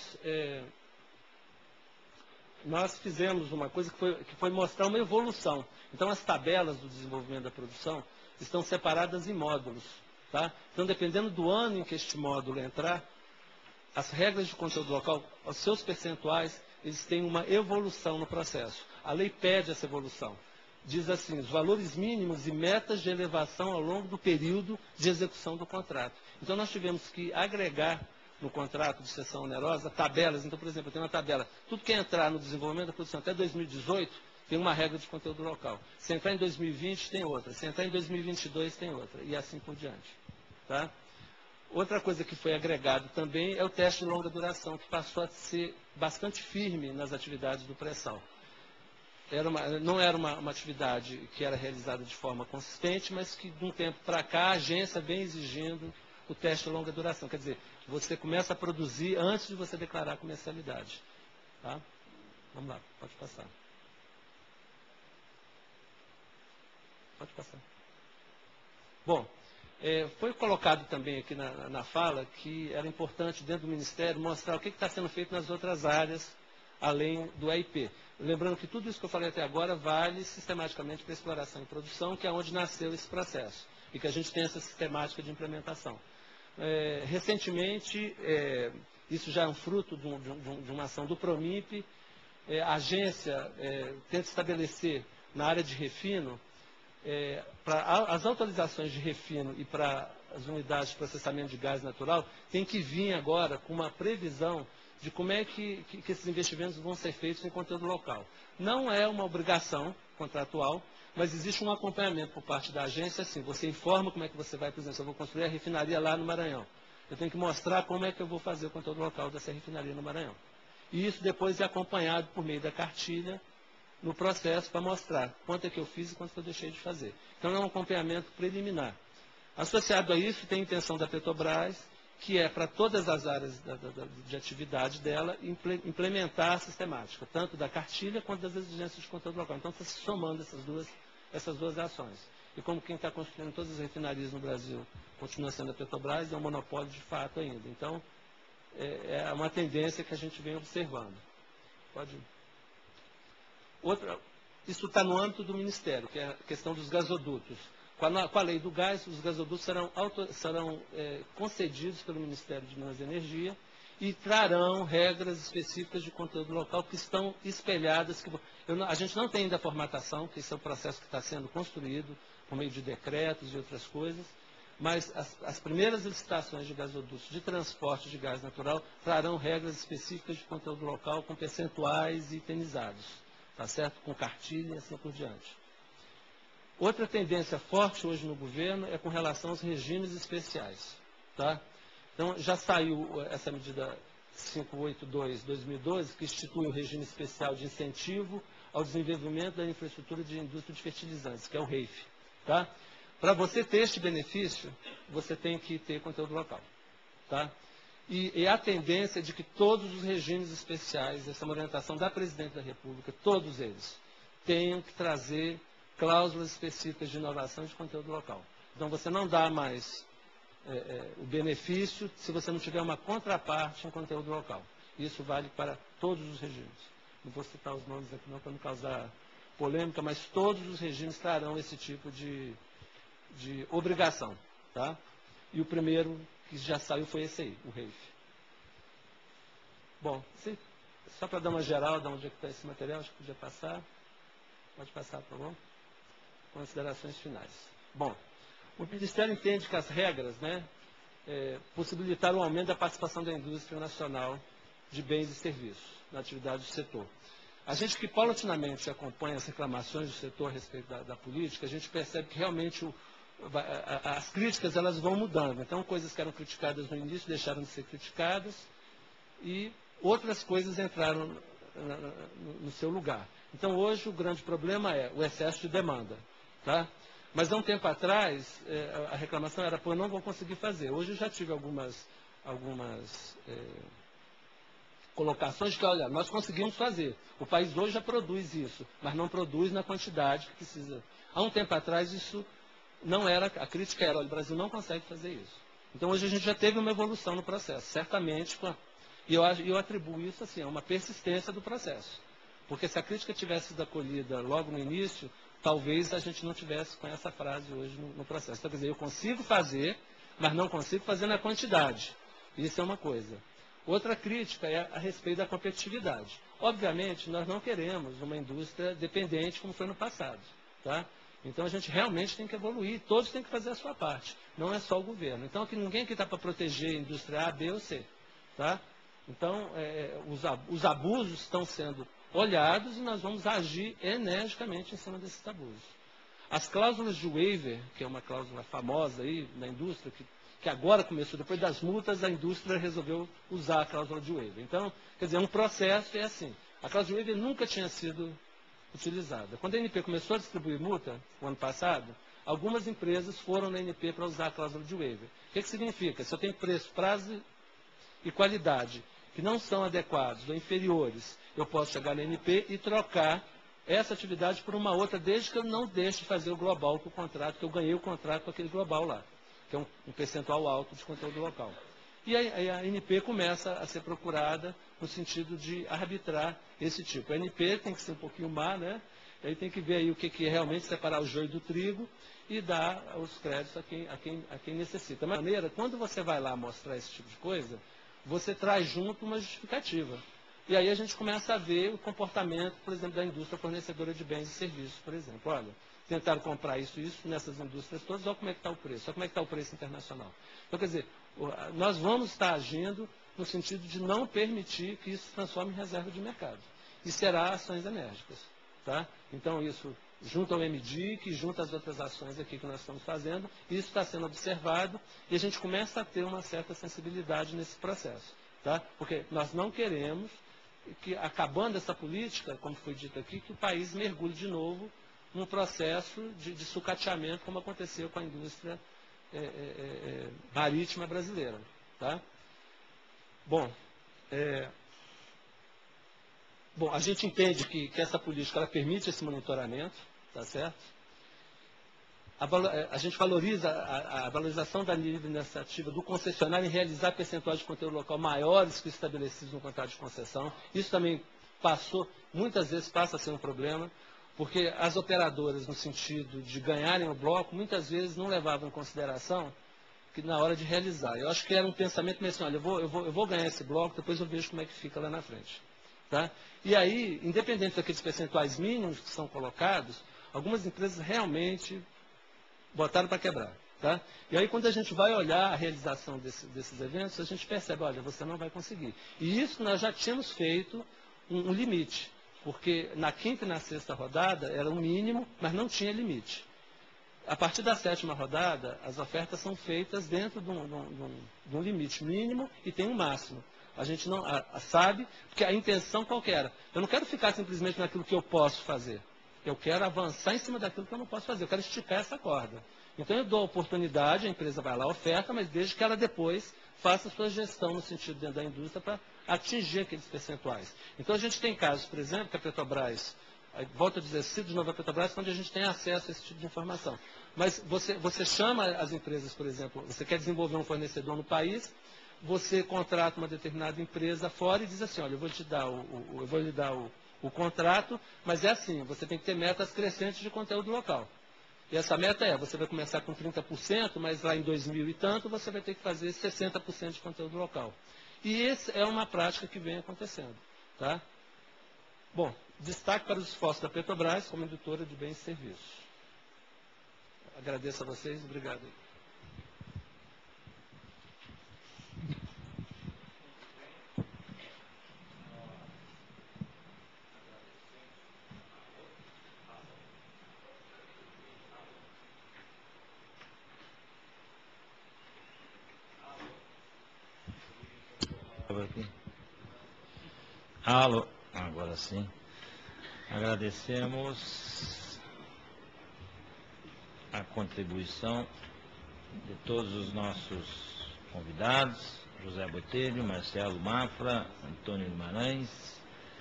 fizemos uma coisa que foi mostrar uma evolução. Então, as tabelas do desenvolvimento da produção estão separadas em módulos. Tá? Então, dependendo do ano em que este módulo entrar, as regras de conteúdo local, os seus percentuais, eles têm uma evolução no processo. A lei pede essa evolução. Diz assim, os valores mínimos e metas de elevação ao longo do período de execução do contrato. Então, nós tivemos que agregar no contrato de cessão onerosa tabelas. Então, por exemplo, eu tenho uma tabela. Tudo que entrar no desenvolvimento da produção até 2018 tem uma regra de conteúdo local. Se entrar em 2020, tem outra. Se entrar em 2022, tem outra. E assim por diante. Tá? Outra coisa que foi agregado também é o teste de longa duração, que passou a ser bastante firme nas atividades do pré-sal. não era uma atividade que era realizada de forma consistente, mas que de um tempo para cá a agência vem exigindo o teste de longa duração. Quer dizer, você começa a produzir antes de você declarar a comercialidade. Tá? Vamos lá, pode passar. Pode passar. Bom, foi colocado também aqui na fala que era importante dentro do Ministério mostrar o que está sendo feito nas outras áreas, além do EIP. Lembrando que tudo isso que eu falei até agora vale sistematicamente para exploração e produção, que é onde nasceu esse processo, e que a gente tem essa sistemática de implementação. Recentemente, isso já é um fruto de uma ação do PROMIP, a agência tenta estabelecer na área de refino, para as autorizações de refino e para as unidades de processamento de gás natural, tem que vir agora com uma previsão de como é que esses investimentos vão ser feitos em conteúdo local. Não é uma obrigação contratual, mas existe um acompanhamento por parte da agência, assim, você informa como é que você vai, por exemplo, eu vou construir a refinaria lá no Maranhão. Eu tenho que mostrar como é que eu vou fazer o conteúdo local dessa refinaria no Maranhão. E isso depois é acompanhado por meio da cartilha no processo para mostrar quanto é que eu fiz e quanto que eu deixei de fazer. Então é um acompanhamento preliminar. Associado a isso, tem a intenção da Petrobras, que é para todas as áreas de atividade dela, implementar a sistemática, tanto da cartilha quanto das exigências de conteúdo local. Então está se somando essas duas ações. E como quem está construindo todas as refinarias no Brasil continua sendo a Petrobras, é um monopólio de fato ainda. Então, é uma tendência que a gente vem observando. Pode ir. Isso está no âmbito do Ministério, que é a questão dos gasodutos. Com a lei do gás, os gasodutos serão concedidos pelo Ministério de Minas e Energia e trarão regras específicas de conteúdo local que estão espelhadas. A gente não tem ainda a formatação, que esse é um processo que está sendo construído por meio de decretos e outras coisas, mas as primeiras licitações de gasodutos de transporte de gás natural trarão regras específicas de conteúdo local com percentuais itemizados, tá certo? Com cartilha e assim por diante. Outra tendência forte hoje no governo é com relação aos regimes especiais. Tá? Então, já saiu essa medida 582/2012, que institui o regime especial de incentivo ao desenvolvimento da infraestrutura de indústria de fertilizantes, que é o REIF. Tá? Para você ter este benefício, você tem que ter conteúdo local. Tá? E a tendência é de que todos os regimes especiais, essa é uma orientação da Presidente da República, todos eles, tenham que trazer cláusulas específicas de inovação e de conteúdo local. Então, você não dá mais o benefício se você não tiver uma contraparte em conteúdo local. Isso vale para todos os regimes. Não vou citar os nomes aqui não para não causar polêmica, mas todos os regimes trarão esse tipo de obrigação. Tá? E o primeiro que já saiu foi esse aí, o REIF. Bom, só para dar uma geral de onde é que está esse material, acho que podia passar. Pode passar, por favor. Considerações finais. Bom, o Ministério entende que as regras possibilitaram o aumento da participação da indústria nacional de bens e serviços na atividade do setor. A gente que paulatinamente acompanha as reclamações do setor a respeito da política, a gente percebe que realmente as críticas elas vão mudando. Então, coisas que eram criticadas no início deixaram de ser criticadas e outras coisas entraram no seu lugar. Então, hoje, o grande problema é o excesso de demanda. Tá? Mas, há um tempo atrás, a reclamação era, eu não vou conseguir fazer. Hoje, eu já tive algumas colocações de que, olha, nós conseguimos fazer. O país hoje já produz isso, mas não produz na quantidade que precisa. Há um tempo atrás, isso não era, a crítica era, olha, o Brasil não consegue fazer isso. Então, hoje a gente já teve uma evolução no processo, certamente, e eu atribuo isso assim, a uma persistência do processo. Porque se a crítica tivesse sido acolhida logo no início, talvez a gente não tivesse com essa frase hoje no processo. Então, quer dizer, eu consigo fazer, mas não consigo fazer na quantidade. Isso é uma coisa. Outra crítica é a respeito da competitividade. Obviamente, nós não queremos uma indústria dependente como foi no passado. Tá? Então, a gente realmente tem que evoluir, todos têm que fazer a sua parte, não é só o governo. Então, aqui, ninguém aqui está para proteger a indústria A, B ou C. Tá? Então, os abusos estão sendo olhados e nós vamos agir energicamente em cima desses abusos. As cláusulas de waiver, que é uma cláusula famosa aí na indústria, que agora começou, depois das multas, a indústria resolveu usar a cláusula de waiver. Então, quer dizer, um processo é assim. A cláusula de waiver nunca tinha sido utilizada. Quando a ANP começou a distribuir multa, o ano passado, algumas empresas foram na ANP para usar a cláusula de waiver. O que significa? Se eu tenho preço, prazo e qualidade que não são adequados ou inferiores, eu posso chegar na ANP e trocar essa atividade por uma outra, desde que eu não deixe de fazer o global com o contrato, que eu ganhei o contrato com aquele global lá, que é um percentual alto de conteúdo local. E aí a ANP começa a ser procurada no sentido de arbitrar esse tipo. A ANP tem que ser um pouquinho má, né? Aí tem que ver aí o que é realmente separar o joio do trigo e dar os créditos a quem necessita. De maneira, quando você vai lá mostrar esse tipo de coisa, você traz junto uma justificativa. E aí a gente começa a ver o comportamento, por exemplo, da indústria fornecedora de bens e serviços, por exemplo. Olha, tentaram comprar isso nessas indústrias todas, olha como é que está o preço, olha como é que está o preço internacional. Então, quer dizer, nós vamos estar agindo no sentido de não permitir que isso se transforme em reserva de mercado. E será ações enérgicas. Tá? Então, isso junto ao MDIC, junto às outras ações aqui que nós estamos fazendo, isso está sendo observado e a gente começa a ter uma certa sensibilidade nesse processo. Tá? Porque nós não queremos que, acabando essa política, como foi dito aqui, que o país mergulhe de novo num processo de sucateamento, como aconteceu com a indústria marítima brasileira. Tá? Bom, a gente entende que essa política ela permite esse monitoramento, tá certo? A gente valoriza a valorização da livre iniciativa do concessionário em realizar percentuais de conteúdo local maiores que os estabelecidos no contrato de concessão. Isso também muitas vezes passa a ser um problema, porque as operadoras, no sentido de ganharem o bloco, muitas vezes não levavam em consideração que na hora de realizar. Eu acho que era um pensamento meio assim, olha, eu vou ganhar esse bloco, depois eu vejo como é que fica lá na frente. Tá? E aí, independente daqueles percentuais mínimos que são colocados, algumas empresas realmente botaram para quebrar. Tá? E aí, quando a gente vai olhar a realização desses eventos, a gente percebe, olha, você não vai conseguir. E isso nós já tínhamos feito um limite, porque na quinta e na sexta rodada era um mínimo, mas não tinha limite. A partir da sétima rodada, as ofertas são feitas dentro de um limite mínimo e tem um máximo. A gente não sabe, porque a intenção qual que era? Eu não quero ficar simplesmente naquilo que eu posso fazer. Eu quero avançar em cima daquilo que eu não posso fazer. Eu quero esticar essa corda. Então eu dou a oportunidade, a empresa vai lá, oferta, mas desde que ela depois faça a sua gestão no sentido dentro da indústria para atingir aqueles percentuais. Então a gente tem casos, por exemplo, que a Petrobras, volto a dizer, cito de novo a Petrobras, onde a gente tem acesso a esse tipo de informação. Mas você chama as empresas, por exemplo, você quer desenvolver um fornecedor no país, você contrata uma determinada empresa fora e diz assim, olha, eu vou lhe dar o contrato, mas é assim, você tem que ter metas crescentes de conteúdo local. E essa meta você vai começar com 30%, mas lá em 2000 e tanto, você vai ter que fazer 60% de conteúdo local. E essa é uma prática que vem acontecendo. Tá? Bom, destaque para os esforços da Petrobras como indutora de bens e serviços. Agradeço a vocês, obrigado. Alô, agora sim. Agradecemos a contribuição de todos os nossos convidados, José Botelho, Marcelo Mafra, Antônio Guimarães.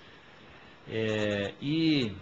E,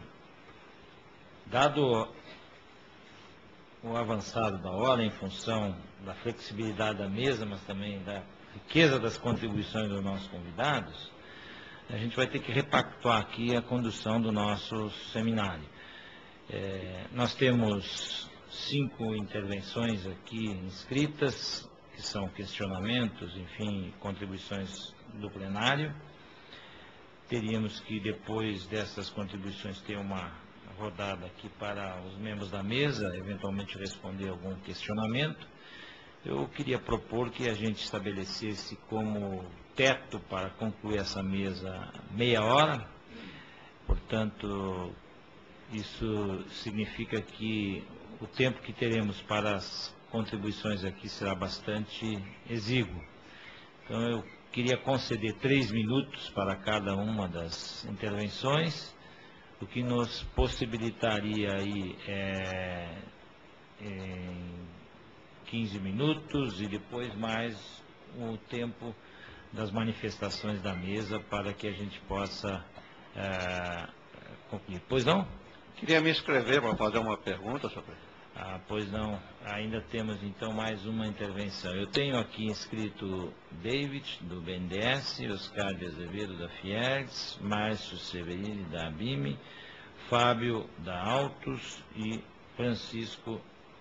dado o avançado da hora, em função da flexibilidade da mesa, mas também da riqueza das contribuições dos nossos convidados, a gente vai ter que repactuar aqui a condução do nosso seminário. Nós temos 5 intervenções aqui inscritas, que são questionamentos, enfim, contribuições do plenário. Teríamos que, depois dessas contribuições, ter uma rodada aqui para os membros da mesa, eventualmente responder algum questionamento. Eu queria propor que a gente estabelecesse como teto para concluir essa mesa meia hora. Portanto, isso significa que o tempo que teremos para as contribuições aqui será bastante exíguo. Então, eu queria conceder 3 minutos para cada uma das intervenções. o que nos possibilitaria aí em 15 minutos e depois mais o tempo das manifestações da mesa para que a gente possa concluir. Pois não? Queria me inscrever para fazer uma pergunta, senhor presidente. Pois não. Ainda temos então mais uma intervenção. Eu tenho aqui inscrito David, do BNDES, Oscar de Azevedo, da Fiergs, Márcio Severini, da ABIME, Fábio, da Autos e Francisco,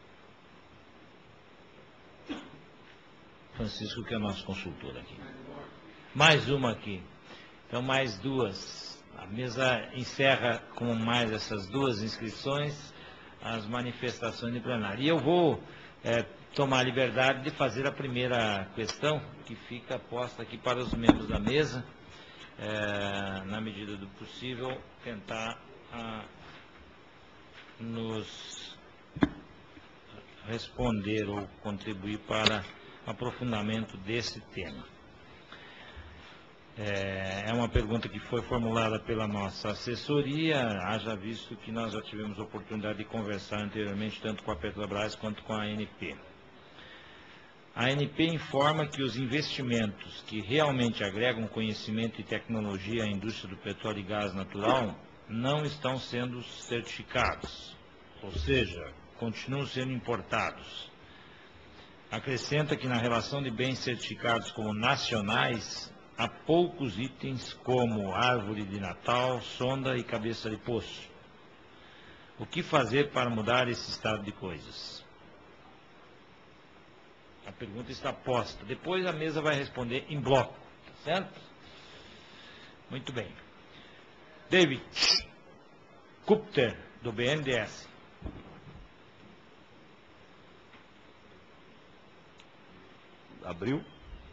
que é o nosso consultor aqui. Mais uma aqui. Então, mais duas. A mesa encerra com mais essas duas inscrições as manifestações de plenário. E eu vou tomar a liberdade de fazer a primeira questão, que fica posta aqui para os membros da mesa, na medida do possível, tentar nos responder ou contribuir para o aprofundamento desse tema. É uma pergunta que foi formulada pela nossa assessoria, haja visto que nós já tivemos oportunidade de conversar anteriormente tanto com a Petrobras quanto com a ANP. A ANP informa que os investimentos que realmente agregam conhecimento e tecnologia à indústria do petróleo e gás natural não estão sendo certificados, ou seja, continuam sendo importados. Acrescenta que na relação de bens certificados como nacionais, há poucos itens como árvore de Natal, sonda e cabeça de poço. O que fazer para mudar esse estado de coisas? A pergunta está posta. Depois a mesa vai responder em bloco, certo? Muito bem. David Kupter, do BNDES. Abriu?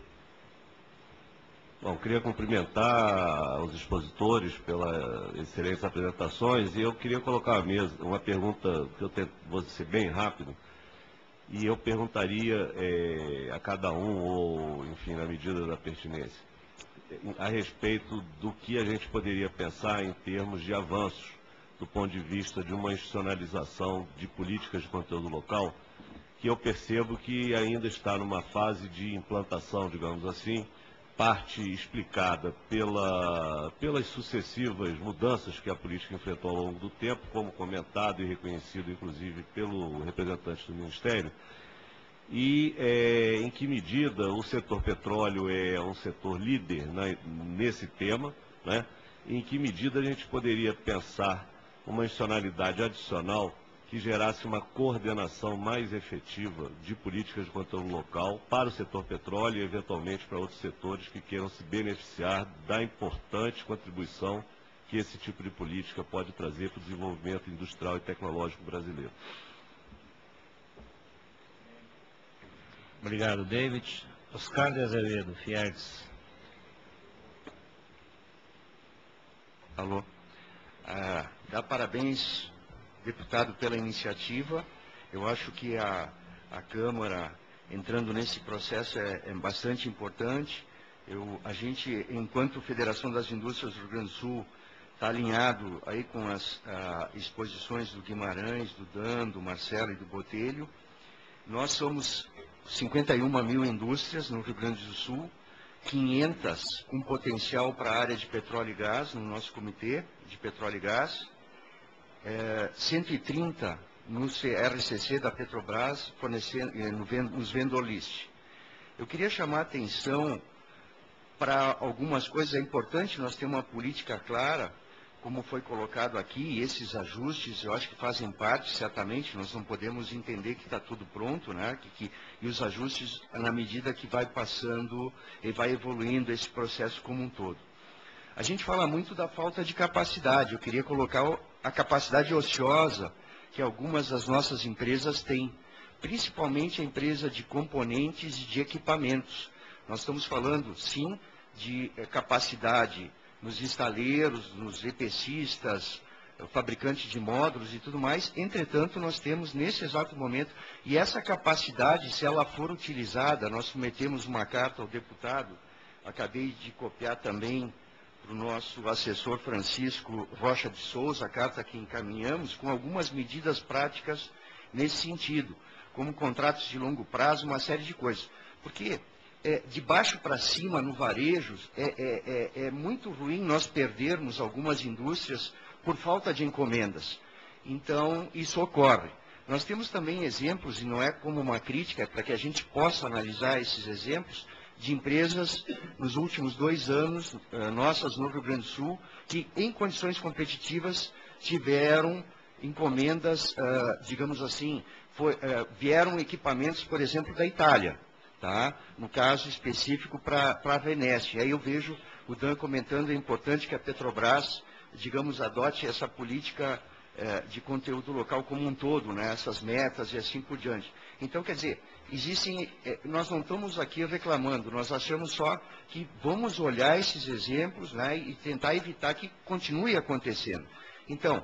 Bom, queria cumprimentar os expositores pelas excelentes apresentações e eu queria colocar à mesa uma pergunta que vou ser bem rápido, e eu perguntaria a cada um, ou enfim, na medida da pertinência, a respeito do que a gente poderia pensar em termos de avanços do ponto de vista de uma institucionalização de políticas de conteúdo local, que eu percebo que ainda está numa fase de implantação, digamos assim, parte explicada pelas sucessivas mudanças que a política enfrentou ao longo do tempo, como comentado e reconhecido, inclusive, pelo representante do Ministério, e em que medida o setor petróleo é um setor líder nesse tema, né? Em que medida a gente poderia pensar uma institucionalidade adicional que gerasse uma coordenação mais efetiva de políticas de conteúdo local para o setor petróleo e, eventualmente, para outros setores que queiram se beneficiar da importante contribuição que esse tipo de política pode trazer para o desenvolvimento industrial e tecnológico brasileiro. Obrigado, David. Oscar de Azevedo, Fiergs. Alô. Dá parabéns, deputado, pela iniciativa. Eu acho que a Câmara, entrando nesse processo, é bastante importante. A gente, enquanto Federação das Indústrias do Rio Grande do Sul, está alinhado aí com as exposições do Guimarães, do Dan, do Marcelo e do Botelho. Nós somos 51 mil indústrias no Rio Grande do Sul, 500 com potencial para a área de petróleo e gás no nosso comitê de petróleo e gás, 130 no RCC da Petrobras, fornecendo, nos vendor list. Eu queria chamar a atenção para algumas coisas. É importante nós ter uma política clara, como foi colocado aqui, e esses ajustes eu acho que fazem parte, certamente. Nós não podemos entender que está tudo pronto, né? E os ajustes na medida que vai passando e vai evoluindo esse processo como um todo. A gente fala muito da falta de capacidade. Eu queria colocar a capacidade ociosa que algumas das nossas empresas têm, principalmente a empresa de componentes e de equipamentos. Nós estamos falando, sim, de capacidade nos estaleiros, nos EPCistas, fabricantes de módulos e tudo mais. Entretanto, nós temos nesse exato momento, e essa capacidade, se ela for utilizada, nós submetemos uma carta ao deputado, acabei de copiar também para o nosso assessor Francisco Rocha de Souza, a carta que encaminhamos, com algumas medidas práticas nesse sentido, como contratos de longo prazo, uma série de coisas. Porque de baixo para cima, no varejo, é muito ruim nós perdermos algumas indústrias por falta de encomendas. Então, isso ocorre. Nós temos também exemplos, e não é como uma crítica, é para que a gente possa analisar esses exemplos, de empresas, nos últimos 2 anos, nossas no Rio Grande do Sul, que em condições competitivas tiveram encomendas, digamos assim, vieram equipamentos, por exemplo, da Itália, tá? No caso específico para a Veneste. Aí eu vejo o Dan comentando, é importante que a Petrobras, digamos, adote essa política de conteúdo local como um todo, né? Essas metas e assim por diante. Então, quer dizer, nós não estamos aqui reclamando, nós achamos só que vamos olhar esses exemplos, né, e tentar evitar que continue acontecendo. Então,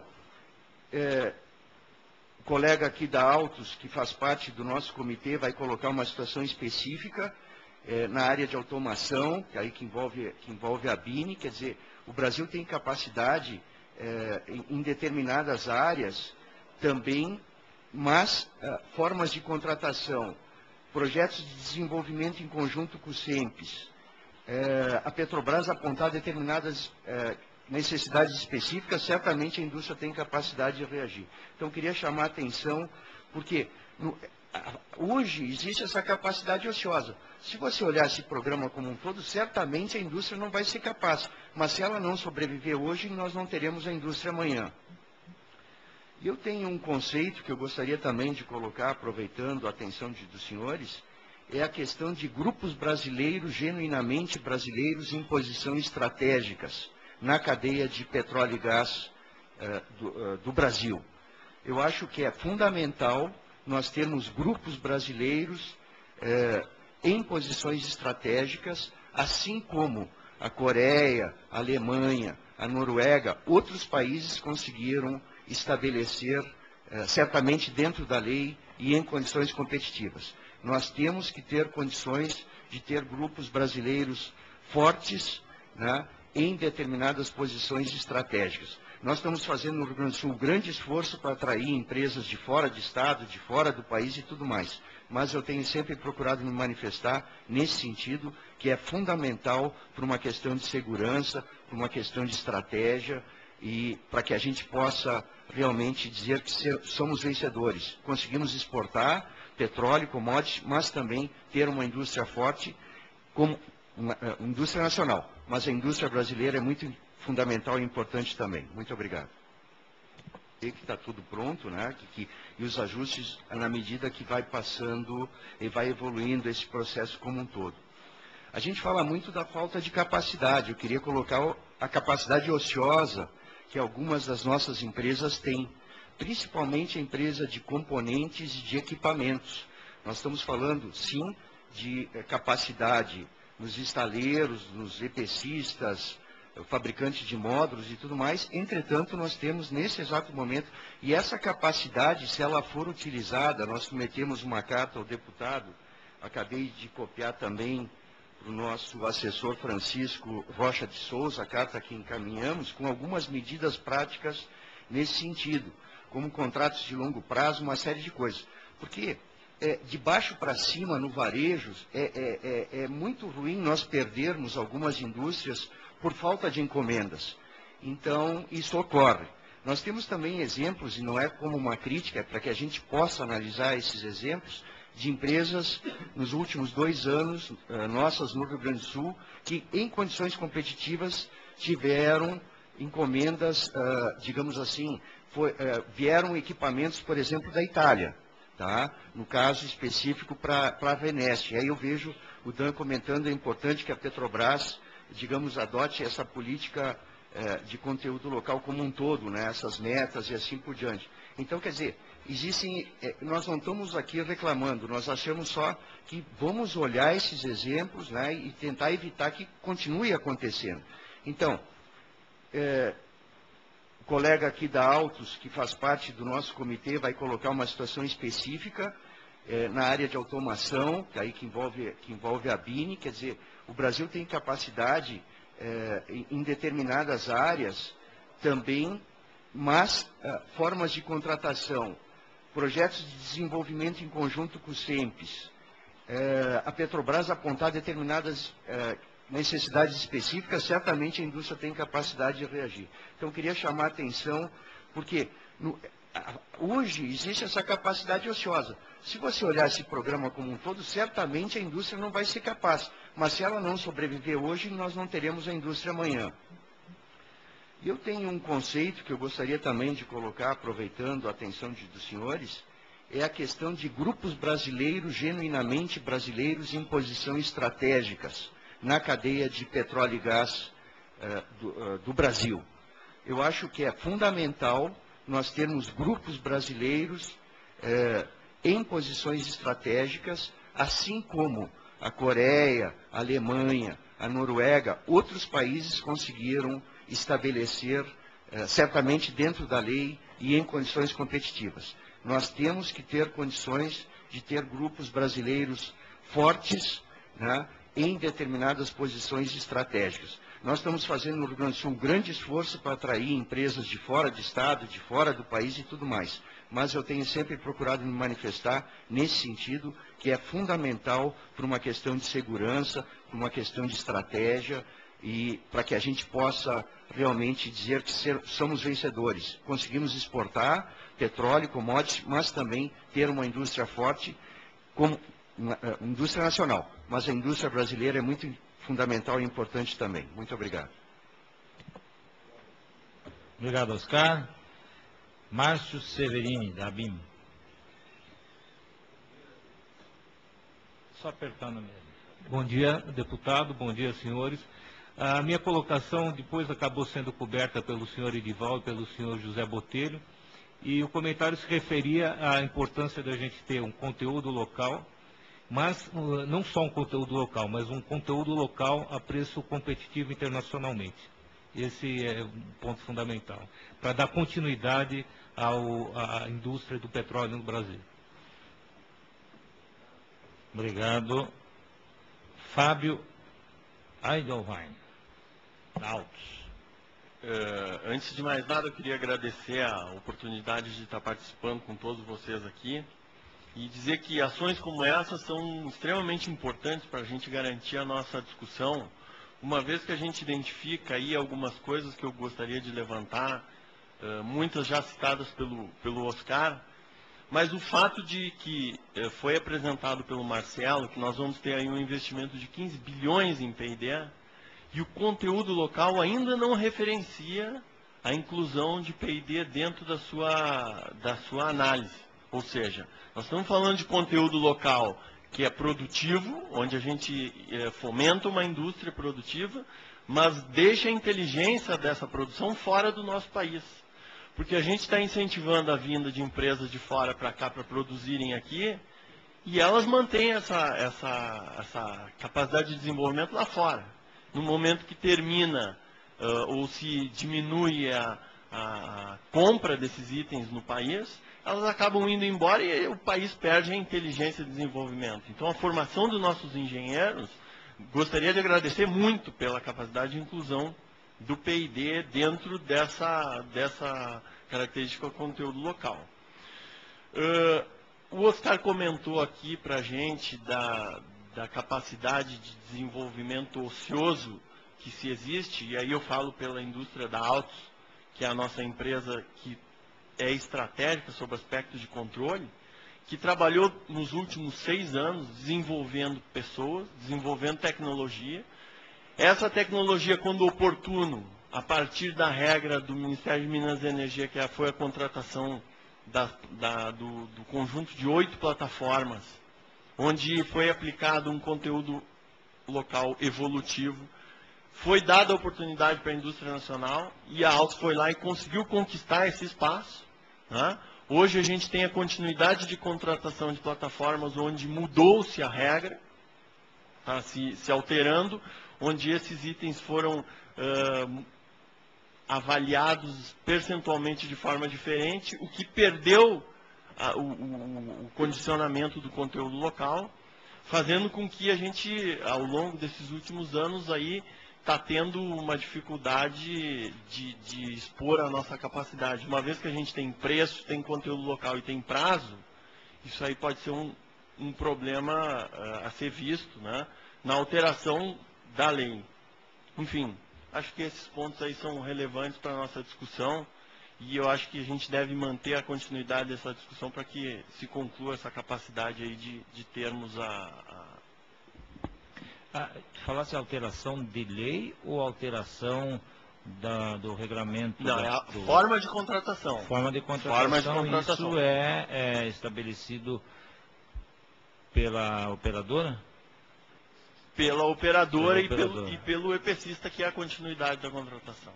o colega aqui da Autos, que faz parte do nosso comitê, vai colocar uma situação específica na área de automação, que envolve a BINE, quer dizer, o Brasil tem capacidade em determinadas áreas também, mas formas de contratação, projetos de desenvolvimento em conjunto com o SEMPES, a Petrobras apontar determinadas necessidades específicas, certamente a indústria tem capacidade de reagir. Então, queria chamar a atenção, porque hoje existe essa capacidade ociosa. Se você olhar esse programa como um todo, certamente a indústria não vai ser capaz. Mas se ela não sobreviver hoje, nós não teremos a indústria amanhã. E eu tenho um conceito que eu gostaria também de colocar, aproveitando a atenção dos senhores, é a questão de grupos brasileiros, genuinamente brasileiros, em posições estratégicas na cadeia de petróleo e gás do Brasil. Eu acho que é fundamental nós termos grupos brasileiros em posições estratégicas, assim como a Coreia, a Alemanha, a Noruega, outros países conseguiram estabelecer, certamente dentro da lei e em condições competitivas. Nós temos que ter condições de ter grupos brasileiros fortes, né, em determinadas posições estratégicas. Nós estamos fazendo no Rio Grande do Sul um grande esforço para atrair empresas de fora de estado, de fora do país e tudo mais. Mas eu tenho sempre procurado me manifestar nesse sentido, que é fundamental para uma questão de segurança, para uma questão de estratégia, e para que a gente possa realmente dizer que somos vencedores. Conseguimos exportar petróleo, commodities, mas também ter uma indústria forte, como uma indústria nacional. Mas a indústria brasileira é muito fundamental e importante também. Muito obrigado. E que está tudo pronto, né? E os ajustes na medida que vai passando e vai evoluindo esse processo como um todo. A gente fala muito da falta de capacidade. Eu queria colocar a capacidade ociosa que algumas das nossas empresas têm, principalmente a empresa de componentes e de equipamentos. Nós estamos falando, sim, de capacidade nos estaleiros, nos EPCistas, fabricantes de módulos e tudo mais. Entretanto, nós temos nesse exato momento, e essa capacidade, se ela for utilizada, nós submetemos uma carta ao deputado, acabei de copiar também para o nosso assessor Francisco Rocha de Souza, a carta que encaminhamos, com algumas medidas práticas nesse sentido, como contratos de longo prazo, uma série de coisas. Porque de baixo para cima, no varejo, é muito ruim nós perdermos algumas indústrias por falta de encomendas. Então, isso ocorre. Nós temos também exemplos, e não é como uma crítica, é para que a gente possa analisar esses exemplos, de empresas, nos últimos 2 anos, nossas no Rio Grande do Sul, que em condições competitivas tiveram encomendas, digamos assim, vieram equipamentos, por exemplo, da Itália, tá? No caso específico para a Veneste. Aí eu vejo o Dan comentando, é importante que a Petrobras, digamos, adote essa política de conteúdo local como um todo, né? Essas metas e assim por diante. Então, quer dizer, nós não estamos aqui reclamando, nós achamos só que vamos olhar esses exemplos, né, e tentar evitar que continue acontecendo. Então, o colega aqui da Autos, que faz parte do nosso comitê, vai colocar uma situação específica na área de automação, que envolve a BINE, quer dizer, o Brasil tem capacidade em determinadas áreas também, mas formas de contratação, projetos de desenvolvimento em conjunto com o SEMPES, a Petrobras apontar determinadas necessidades específicas, certamente a indústria tem capacidade de reagir. Então, queria chamar a atenção, porque hoje existe essa capacidade ociosa. Se você olhar esse programa como um todo, certamente a indústria não vai ser capaz. Mas se ela não sobreviver hoje, nós não teremos a indústria amanhã. E eu tenho um conceito que eu gostaria também de colocar, aproveitando a atenção dos senhores, é a questão de grupos brasileiros, genuinamente brasileiros, em posições estratégicas na cadeia de petróleo e gás do Brasil. Eu acho que é fundamental nós termos grupos brasileiros em posições estratégicas, assim como a Coreia, a Alemanha, a Noruega, outros países conseguiram estabelecer, certamente dentro da lei e em condições competitivas. Nós temos que ter condições de ter grupos brasileiros fortes, né, em determinadas posições estratégicas. Nós estamos fazendo no Rio Grande do Sul um grande esforço para atrair empresas de fora do estado, de fora do país e tudo mais. Mas eu tenho sempre procurado me manifestar nesse sentido, que é fundamental para uma questão de segurança, para uma questão de estratégia, e para que a gente possa realmente dizer que somos vencedores. Conseguimos exportar petróleo, commodities, mas também ter uma indústria forte, como uma indústria nacional. Mas a indústria brasileira é muito fundamental e importante também. Muito obrigado. Obrigado, Oscar. Márcio Severini, da ABIM. Só apertando mesmo. Bom dia, deputado. Bom dia, senhores. A minha colocação depois acabou sendo coberta pelo senhor Edivaldo e pelo senhor José Botelho, e o comentário se referia à importância da gente ter um conteúdo local, mas não só um conteúdo local, mas um conteúdo local a preço competitivo internacionalmente. Esse é um ponto fundamental, para dar continuidade à indústria do petróleo no Brasil. Obrigado. Fábio Eidelwein, da Altos. Antes de mais nada, eu queria agradecer a oportunidade de estar participando com todos vocês aqui e dizer que ações como essa são extremamente importantes para a gente garantir a nossa discussão, uma vez que a gente identifica aí algumas coisas que eu gostaria de levantar, muitas já citadas pelo Oscar, mas o fato de que foi apresentado pelo Marcelo, que nós vamos ter aí um investimento de 15 bilhões em P&D, e o conteúdo local ainda não referencia a inclusão de P&D dentro da sua análise. Ou seja, nós estamos falando de conteúdo local que é produtivo, onde a gente fomenta uma indústria produtiva, mas deixa a inteligência dessa produção fora do nosso país. Porque a gente está incentivando a vinda de empresas de fora para cá para produzirem aqui, e elas mantêm essa capacidade de desenvolvimento lá fora. No momento que termina ou se diminui a compra desses itens no país, elas acabam indo embora e o país perde a inteligência de desenvolvimento. Então, a formação dos nossos engenheiros, gostaria de agradecer muito pela capacidade de inclusão do P&D dentro dessa característica do conteúdo local. O Oscar comentou aqui para a gente da capacidade de desenvolvimento ocioso que se existe, e aí eu falo pela indústria da Altos, que é a nossa empresa que é estratégica sob aspecto de controle, que trabalhou nos últimos 6 anos desenvolvendo pessoas, desenvolvendo tecnologia. Essa tecnologia, quando oportuno, a partir da regra do Ministério de Minas e Energia, que foi a contratação do conjunto de 8 plataformas, onde foi aplicado um conteúdo local evolutivo, foi dada a oportunidade para a indústria nacional e a Altos foi lá e conseguiu conquistar esse espaço. Né? Hoje a gente tem a continuidade de contratação de plataformas onde mudou-se a regra, tá? se alterando, onde esses itens foram avaliados percentualmente de forma diferente, o que perdeu o condicionamento do conteúdo local, fazendo com que a gente, ao longo desses últimos anos, aí, está tendo uma dificuldade de expor a nossa capacidade. Uma vez que a gente tem preço, tem conteúdo local e tem prazo, isso aí pode ser um problema a ser visto, né, na alteração da lei. Enfim, acho que esses pontos aí são relevantes para a nossa discussão e eu acho que a gente deve manter a continuidade dessa discussão para que se conclua essa capacidade aí de termos Falasse alteração de lei ou alteração do regulamento? Não, é a forma de contratação. Forma de contratação. Forma de contratação. Isso é estabelecido pela operadora? Pela operadora, Pela e pelo EPCista, que é a continuidade da contratação.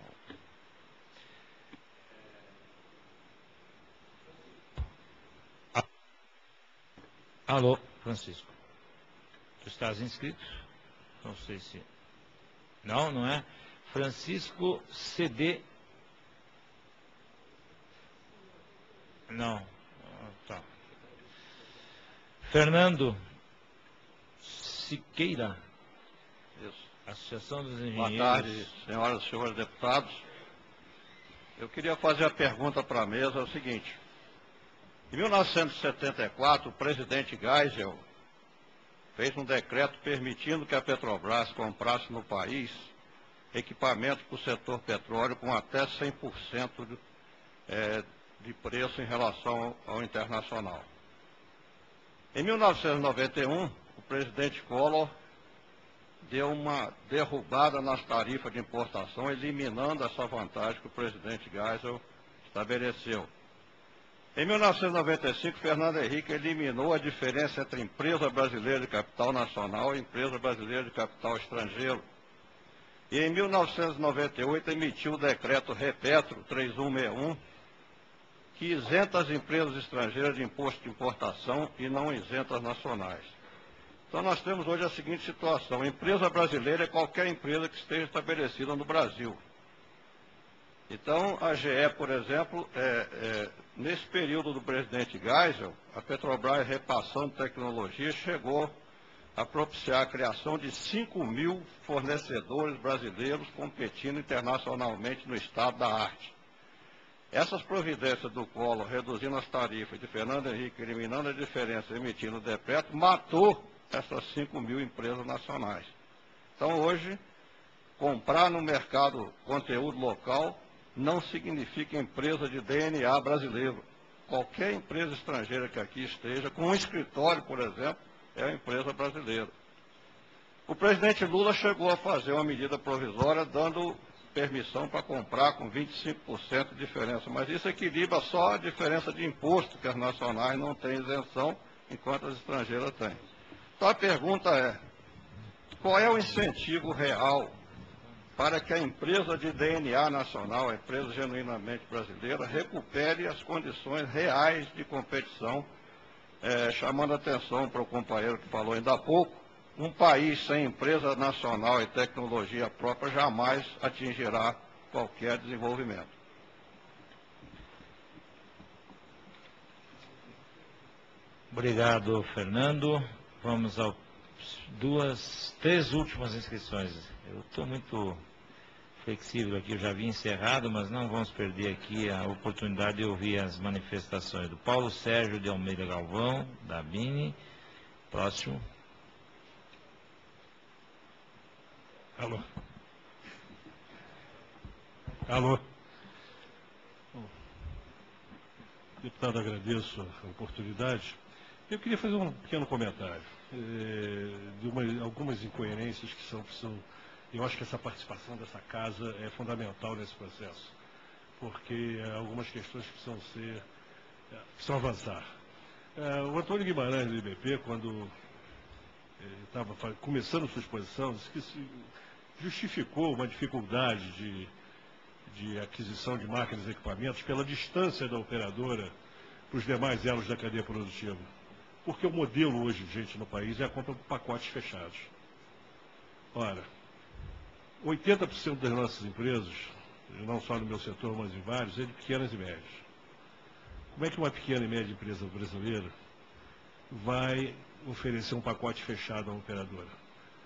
Alô, Francisco. Tu estás inscrito? Não sei se... Não, não é? Francisco CD. Não. Tá. Fernando Siqueira. Isso. Associação dos Boa Engenheiros. tarde, senhoras e senhores deputados. Eu queria fazer a pergunta para a mesa, é o seguinte. Em 1974, o presidente Geisel fez um decreto permitindo que a Petrobras comprasse no país equipamentos para o setor petróleo com até 100% de preço em relação ao internacional. Em 1991, o presidente Collor deu uma derrubada nas tarifas de importação, eliminando essa vantagem que o presidente Geisel estabeleceu. Em 1995, Fernando Henrique eliminou a diferença entre empresa brasileira de capital nacional e empresa brasileira de capital estrangeiro. E em 1998 emitiu o decreto Repetro 3161, que isenta as empresas estrangeiras de imposto de importação e não isenta as nacionais. Então nós temos hoje a seguinte situação: a empresa brasileira é qualquer empresa que esteja estabelecida no Brasil. Então, a GE, por exemplo, nesse período do presidente Geisel, a Petrobras, repassando tecnologia, chegou a propiciar a criação de 5.000 fornecedores brasileiros competindo internacionalmente no estado da arte. Essas providências do Collor, reduzindo as tarifas, de Fernando Henrique, eliminando a diferença, emitindo o decreto, matou essas 5.000 empresas nacionais. Então, hoje, comprar no mercado conteúdo local não significa empresa de DNA brasileiro. Qualquer empresa estrangeira que aqui esteja, com um escritório, por exemplo, é uma empresa brasileira. O presidente Lula chegou a fazer uma medida provisória dando permissão para comprar com 25% de diferença, mas isso equilibra só a diferença de imposto, que as nacionais não têm isenção, enquanto as estrangeiras têm. Então a pergunta é: qual é o incentivo real para que a empresa de DNA nacional, a empresa genuinamente brasileira, recupere as condições reais de competição, chamando atenção para o companheiro que falou ainda há pouco, um país sem empresa nacional e tecnologia própria jamais atingirá qualquer desenvolvimento. Obrigado, Fernando. Vamos às três últimas inscrições. Eu estou muito flexível aqui, eu já vi encerrado, mas não vamos perder aqui a oportunidade de ouvir as manifestações do Paulo Sérgio de Almeida Galvão, da Bini. Próximo. Alô. Alô. Deputado, agradeço a oportunidade. Eu queria fazer um pequeno comentário de algumas incoerências que precisam. Eu acho que essa participação dessa casa é fundamental nesse processo, porque algumas questões precisam avançar. O Antônio Guimarães, do IBP, quando estava começando sua exposição, disse que justificou uma dificuldade de aquisição de máquinas e equipamentos pela distância da operadora para os demais elos da cadeia produtiva. Porque o modelo hoje vigente no país é a compra por pacotes fechados. Ora, 80% das nossas empresas, não só no meu setor, mas em vários, é de pequenas e médias. Como é que uma pequena e média empresa brasileira vai oferecer um pacote fechado à operadora?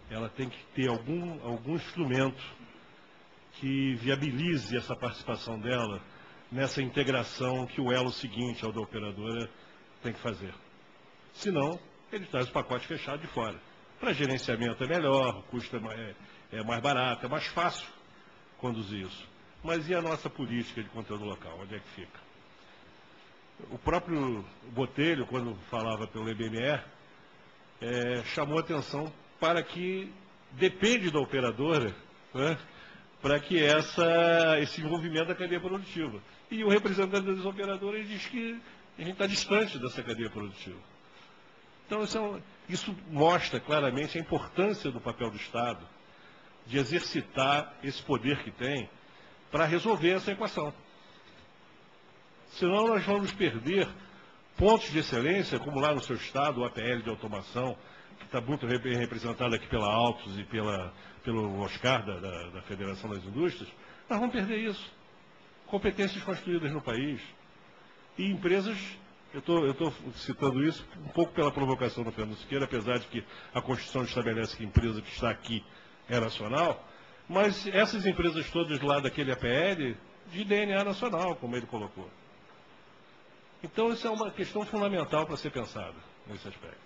ela tem que ter algum instrumento que viabilize essa participação dela nessa integração que o elo seguinte ao da operadora tem que fazer. Senão, ele traz o pacote fechado de fora. Para gerenciamento é melhor, o custo é mais barato, é mais fácil conduzir isso. Mas e a nossa política de conteúdo local? Onde é que fica? O próprio Botelho, quando falava pelo EBME, chamou atenção para que depende da operadora, né, para que esse envolvimento da cadeia produtiva. E o representante das operadoras diz que a gente está distante dessa cadeia produtiva. Então, isso mostra claramente a importância do papel do Estado de exercitar esse poder que tem para resolver essa equação. Senão nós vamos perder pontos de excelência, como lá no seu estado, o APL de automação, que está muito bem representado aqui pela Autos e pelo Oscar da Federação das Indústrias. Nós vamos perder isso. Competências construídas no país. E empresas, eu estou citando isso um pouco pela provocação do Fernando Siqueira, apesar de que a Constituição estabelece que a empresa que está aqui é nacional, mas essas empresas todas lá daquele APL, de DNA nacional, como ele colocou. Então, isso é uma questão fundamental para ser pensada nesse aspecto.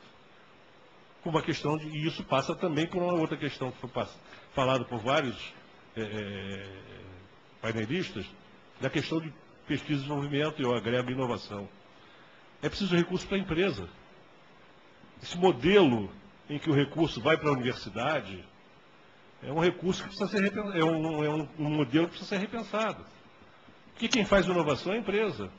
E isso passa também por uma outra questão que foi falada por vários painelistas, da questão de pesquisa e desenvolvimento, e eu agrego inovação. É preciso recurso para a empresa. Esse modelo em que o recurso vai para a universidade é um recurso que precisa ser repensado, um modelo que precisa ser repensado. Porque quem faz inovação é a empresa.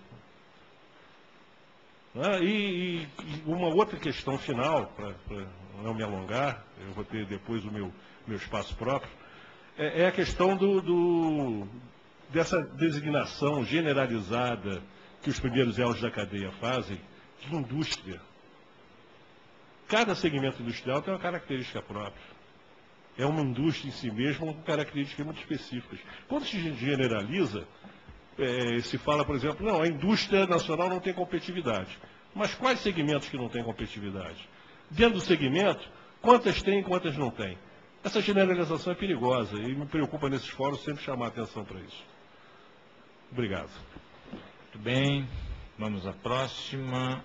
E uma outra questão final, para não me alongar, eu vou ter depois o meu espaço próprio, é a questão dessa designação generalizada que os primeiros elos da cadeia fazem de indústria. Cada segmento industrial tem uma característica própria. É uma indústria em si mesma com características muito específicas. Quando se generaliza, se fala, por exemplo, não, a indústria nacional não tem competitividade. Mas quais segmentos que não têm competitividade? Dentro do segmento, quantas tem e quantas não tem? Essa generalização é perigosa e me preocupa nesses fóruns sempre chamar a atenção para isso. Obrigado. Muito bem, vamos à próxima.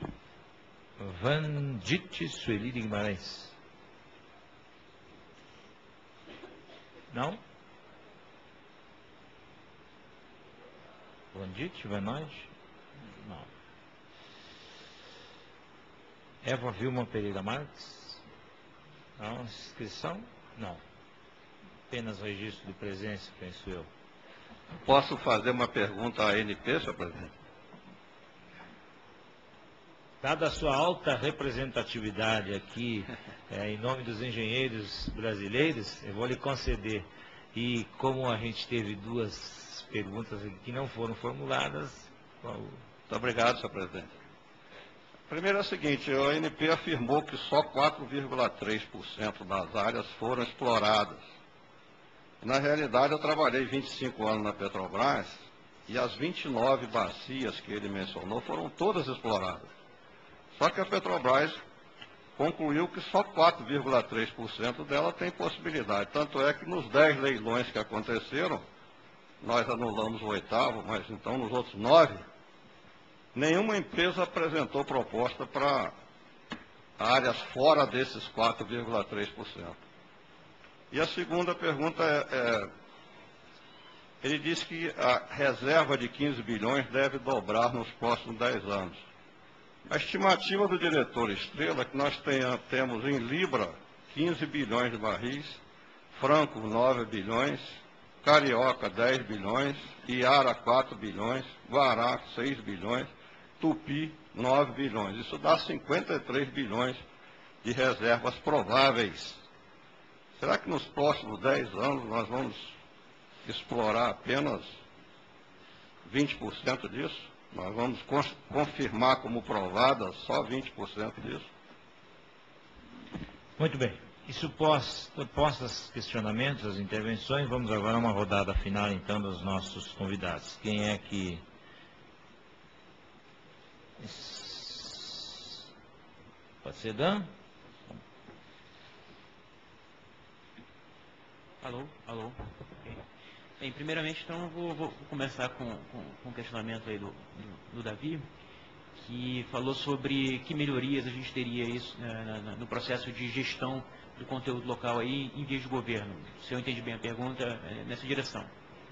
Vandit Sueli de Guimarães. Não? Vandit, Vanoide? Não. Eva Vilma Pereira Marques? Não. Inscrição? Não. Apenas registro de presença, penso eu. Posso fazer uma pergunta à ANP, senhor presidente? Dada a sua alta representatividade aqui, em nome dos engenheiros brasileiros, eu vou lhe conceder. E como a gente teve duas perguntas aqui que não foram formuladas... Muito obrigado, senhor presidente. Primeiro é o seguinte, a ANP afirmou que só 4,3% das áreas foram exploradas. Na realidade, eu trabalhei 25 anos na Petrobras e as 29 bacias que ele mencionou foram todas exploradas. Só que a Petrobras concluiu que só 4,3% dela tem possibilidade. Tanto é que nos 10 leilões que aconteceram, nós anulamos o 8º, mas então nos outros 9, nenhuma empresa apresentou proposta para áreas fora desses 4,3%. E a segunda pergunta ele disse que a reserva de 15 bilhões deve dobrar nos próximos 10 anos. A estimativa do diretor Estrela é que nós temos em Libra 15 bilhões de barris, Franco 9 bilhões, Carioca 10 bilhões, Iara 4 bilhões, Guará 6 bilhões, Tupi 9 bilhões. Isso dá 53 bilhões de reservas prováveis. Será que nos próximos 10 anos nós vamos explorar apenas 20% disso? Nós vamos confirmar como provada só 20% disso? Muito bem. Isso postos questionamentos, as intervenções, vamos agora a uma rodada final, então, dos nossos convidados. Quem é que... Pode ser Dan? Alô? Alô? Ok. Bem, primeiramente, então, vou começar com o questionamento aí do Davi, que falou sobre que melhorias a gente teria isso no processo de gestão do conteúdo local aí em vias de governo. Se eu entendi bem a pergunta, é nessa direção.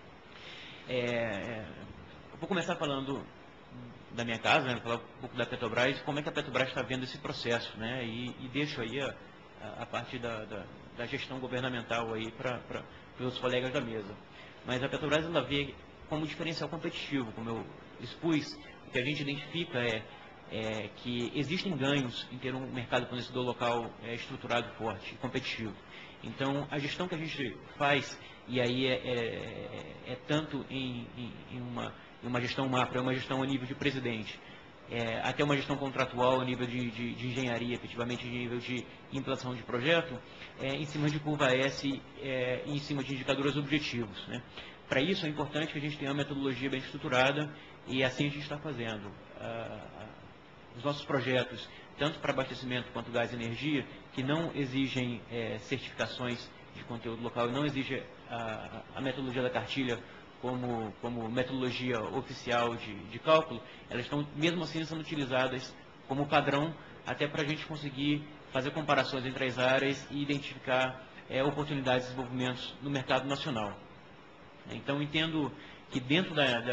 Eu vou começar falando da minha casa, né, falar um pouco da Petrobras, como é que a Petrobras está vendo esse processo, né, e deixo aí a parte da gestão governamental aí para os outros colegas da mesa. Mas a Petrobras ela vê como diferencial competitivo, como eu expus, o que a gente identifica é que existem ganhos em ter um mercado fornecedor local estruturado, forte e competitivo. Então, a gestão que a gente faz, e aí é tanto em uma gestão macro, é uma gestão a nível de presidente, até uma gestão contratual a nível de engenharia, efetivamente, de nível de implantação de projeto, em cima de curva S e em cima de indicadores objetivos, né? Para isso é importante que a gente tenha uma metodologia bem estruturada e assim a gente está fazendo. Os nossos projetos, tanto para abastecimento quanto gás e energia, que não exigem certificações de conteúdo local e não exigem a metodologia da cartilha como metodologia oficial de cálculo, elas estão mesmo assim sendo utilizadas como padrão, até para a gente conseguir fazer comparações entre as áreas e identificar oportunidades de desenvolvimento no mercado nacional. Então, entendo que dentro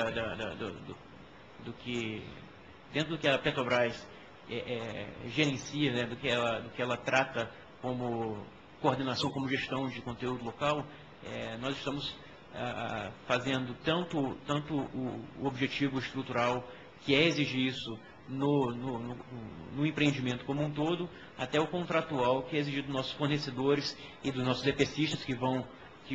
do que a Petrobras gerencia, né, do que ela trata como coordenação, como gestão de conteúdo local, nós estamos fazendo tanto o objetivo estrutural, que é exigir isso no empreendimento como um todo, até o contratual, que é exigido dos nossos fornecedores e dos nossos EPCistas que vão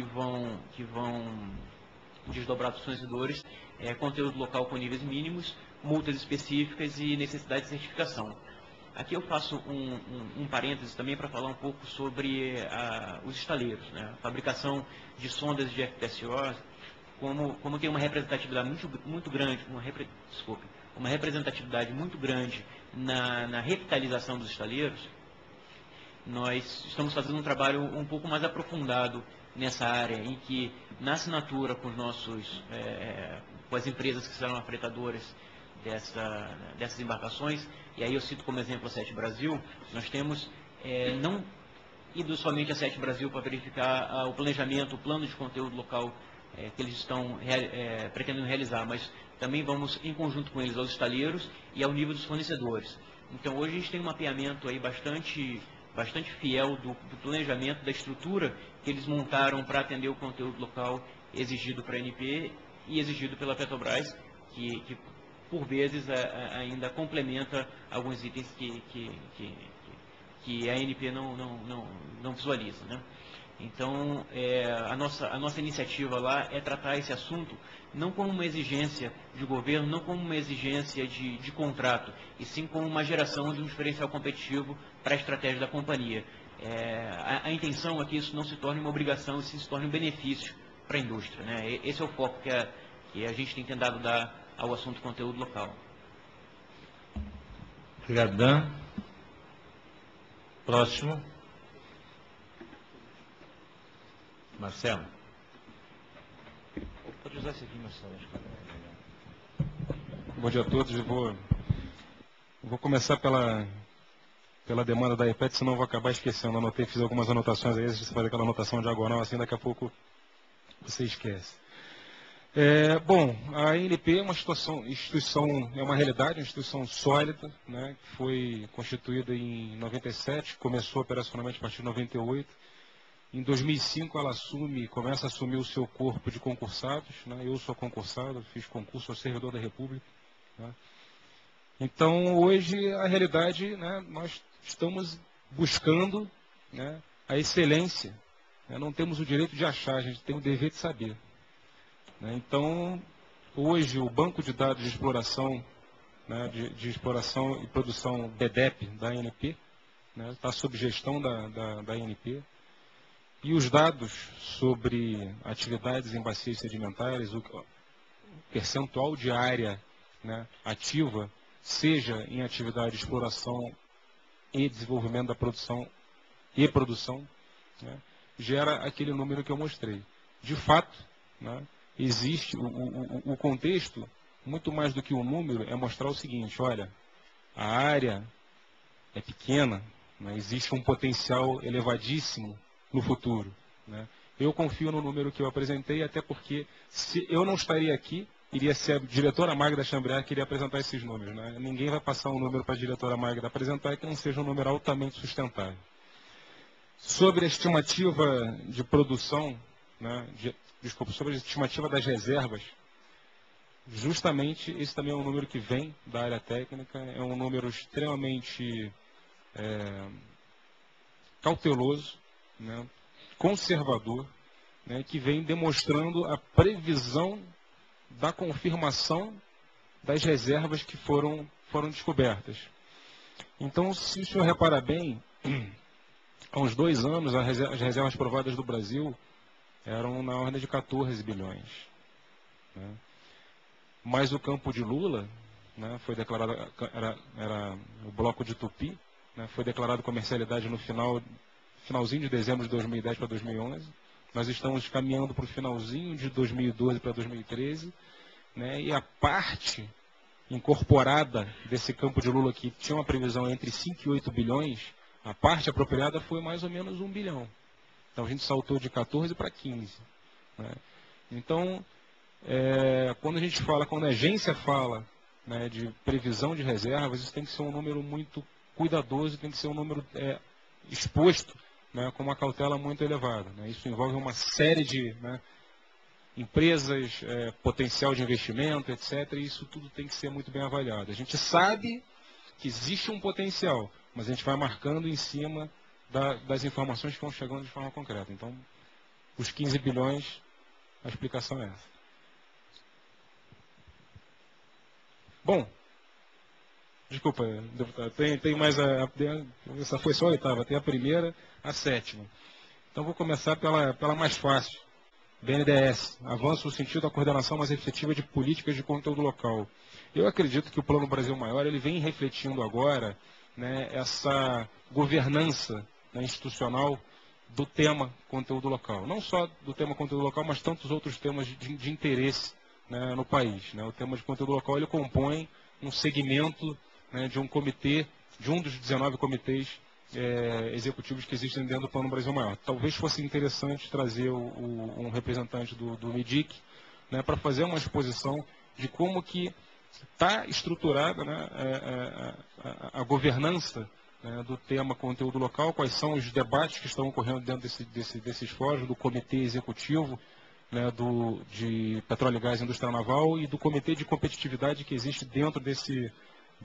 desdobrar para os fornecedores, conteúdo local com níveis mínimos, multas específicas e necessidade de certificação. Aqui eu faço um parênteses também para falar um pouco sobre os estaleiros, né? A fabricação de sondas de FPSO, como tem uma representatividade muito grande, uma representatividade muito grande na revitalização dos estaleiros, nós estamos fazendo um trabalho um pouco mais aprofundado nessa área, em que na assinatura com com as empresas que serão afretadoras dessas embarcações, e aí eu cito como exemplo a Sete Brasil, nós temos não ido somente a Sete Brasil para verificar o planejamento, o plano de conteúdo local que eles estão pretendendo realizar, mas também vamos em conjunto com eles aos estaleiros e ao nível dos fornecedores. Então hoje a gente tem um mapeamento aí bastante fiel do planejamento, da estrutura que eles montaram para atender o conteúdo local exigido para a ANP e exigido pela Petrobras, que por vezes ainda complementa alguns itens que a ANP não visualiza, né? Então, a nossa iniciativa lá é tratar esse assunto não como uma exigência de governo, não como uma exigência de contrato, e sim como uma geração de um diferencial competitivo para a estratégia da companhia. A intenção é que isso não se torne uma obrigação, e sim se torne um benefício para a indústria, né? Esse é o foco que a gente tem tentado dar ao assunto conteúdo local. Obrigado, Dan. Próximo. Marcelo. Pode usar esse aqui, Marcelo. Bom dia a todos. Eu vou começar pela demanda da EPET, senão eu vou acabar esquecendo. Fiz algumas anotações aí, você faz aquela anotação diagonal, assim daqui a pouco você esquece. Bom, a ANP é uma instituição, é uma realidade, uma instituição sólida, né, que foi constituída em 97, começou operacionalmente a partir de 98. Em 2005 ela começa a assumir o seu corpo de concursados, né? Eu sou concursado, fiz concurso, sou servidor da República, né? Então hoje a realidade, né, nós estamos buscando, né, a excelência, né? Não temos o direito de achar, a gente tem o dever de saber, né? Então hoje o banco de dados de exploração, né, de exploração e produção BDEP da ANP, né, está sob gestão da ANP. E os dados sobre atividades em bacias sedimentares, o percentual de área, né, ativa, seja em atividade de exploração e desenvolvimento da produção, né, gera aquele número que eu mostrei. De fato, né, existe o contexto, muito mais do que o número, é mostrar o seguinte: olha, a área é pequena, né, existe um potencial elevadíssimo no futuro, né. Eu confio no número que eu apresentei, até porque se eu não estaria aqui, iria ser a diretora Magda Chambriard que iria apresentar esses números, né. Ninguém vai passar um número para a diretora Magda apresentar que não seja um número altamente sustentável. Sobre a estimativa de produção, né, sobre a estimativa das reservas, justamente esse também é um número que vem da área técnica, é um número extremamente cauteloso, né, conservador, né, que vem demonstrando a previsão da confirmação das reservas que foram descobertas. Então, se o senhor reparar bem, há uns 2 anos, as reservas provadas do Brasil eram na ordem de 14 bilhões. Né? Mas o campo de Lula, né, foi declarado, era o bloco de Tupi, né, foi declarado comercialidade no finalzinho de dezembro de 2010 para 2011. Nós estamos caminhando para o finalzinho de 2012 para 2013, né, e a parte incorporada desse campo de Lula, que tinha uma previsão entre 5 e 8 bilhões, a parte apropriada foi mais ou menos 1 bilhão. Então a gente saltou de 14 para 15. Né? Então, quando a agência fala, né, de previsão de reservas, isso tem que ser um número muito cuidadoso, tem que ser um número exposto, né, com uma cautela muito elevada. Né? Isso envolve uma série de, né, empresas, potencial de investimento, etc. E isso tudo tem que ser muito bem avaliado. A gente sabe que existe um potencial, mas a gente vai marcando em cima das informações que vão chegando de forma concreta. Então, os 15 bilhões, a explicação é essa. Bom, desculpa, deputado, tem mais essa foi só a 8ª, tem a primeira, a 7ª. Então, vou começar pela mais fácil. BNDES, avanço no sentido da coordenação mais efetiva de políticas de conteúdo local. Eu acredito que o Plano Brasil Maior ele vem refletindo agora, né, essa governança, né, institucional do tema conteúdo local. Não só do tema conteúdo local, mas tantos outros temas de interesse, né, no país. Né. O tema de conteúdo local ele compõe um segmento, né, de um comitê, de um dos 19 comitês executivos que existem dentro do Plano Brasil Maior. Talvez fosse interessante trazer um representante do MIDIC, né, para fazer uma exposição de como que está estruturada, né, a governança, né, do tema conteúdo local, quais são os debates que estão ocorrendo dentro desses fóruns, do comitê executivo, né, de petróleo e gás e indústria naval e do comitê de competitividade que existe dentro desse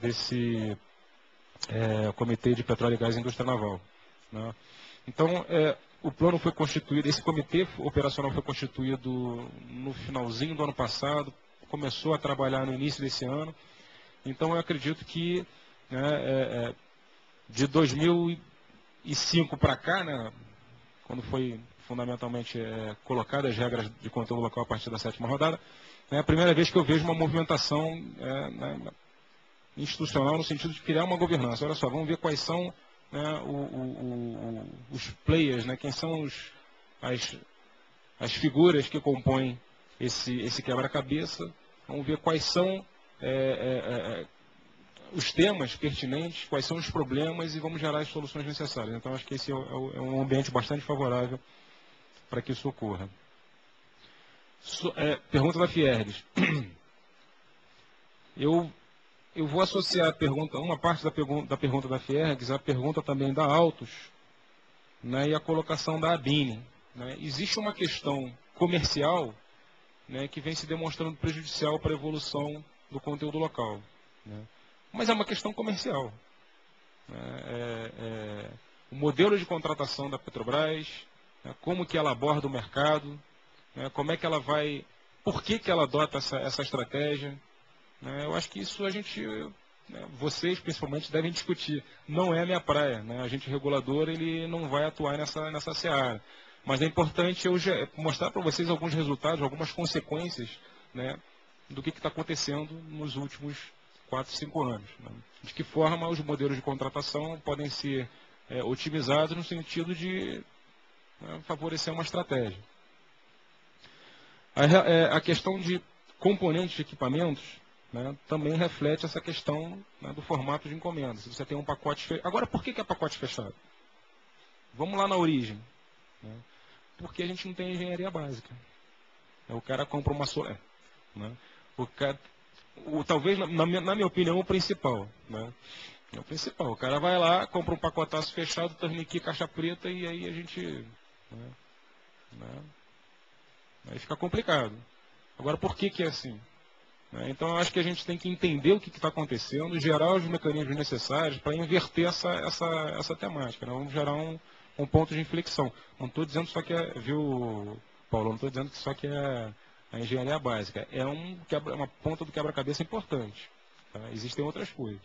Comitê de Petróleo e Gás e Indústria Naval. Né? Então, o plano foi constituído, esse comitê operacional foi constituído no finalzinho do ano passado, começou a trabalhar no início desse ano. Então, eu acredito que, né, de 2005 para cá, né, quando foi fundamentalmente colocadas as regras de conteúdo local a partir da 7ª rodada, é a primeira vez que eu vejo uma movimentação institucional no sentido de criar uma governança. Olha só, vamos ver quais são, né, os players, né, quem são as figuras que compõem esse quebra-cabeça. Vamos ver quais são os temas pertinentes, quais são os problemas e vamos gerar as soluções necessárias. Então, acho que esse é um ambiente bastante favorável para que isso ocorra. Pergunta da Fierdes. Eu vou associar a pergunta, uma parte da pergunta da Fiergues à pergunta também da Autos, né, e a colocação da ABINE. Né. Existe uma questão comercial, né, que vem se demonstrando prejudicial para a evolução do conteúdo local. Né. Mas é uma questão comercial. Né. O modelo de contratação da Petrobras, né, como que ela aborda o mercado, né, como é que ela vai, por que ela adota essa estratégia. Eu acho que isso vocês principalmente devem discutir. Não é a minha praia. Né? Agente regulador ele não vai atuar nessa seara. Mas é importante eu mostrar para vocês alguns resultados, algumas consequências, né, do que está acontecendo nos últimos 4, 5 anos. Né? De que forma os modelos de contratação podem ser otimizados no sentido de né, favorecer uma estratégia. A questão de componentes de equipamentos, né, também reflete essa questão, né, do formato de encomenda. Se você tem um pacote fechado. Agora, por que é pacote fechado? Vamos lá na origem. Né? Porque a gente não tem engenharia básica. O cara compra uma solar. Né? Talvez, na minha opinião, o principal. Né? É o principal. O cara vai lá, compra um pacotaço fechado, torniquet, caixa preta, e aí a gente... Né? Aí fica complicado. Agora, por que é assim? Então, eu acho que a gente tem que entender o que está acontecendo, gerar os mecanismos necessários para inverter essa temática. Né? Vamos gerar um ponto de inflexão. Não estou dizendo só que é, viu, Paulo? Não estou dizendo que só que é a engenharia básica. É uma ponta do quebra-cabeça importante. Tá? Existem outras coisas.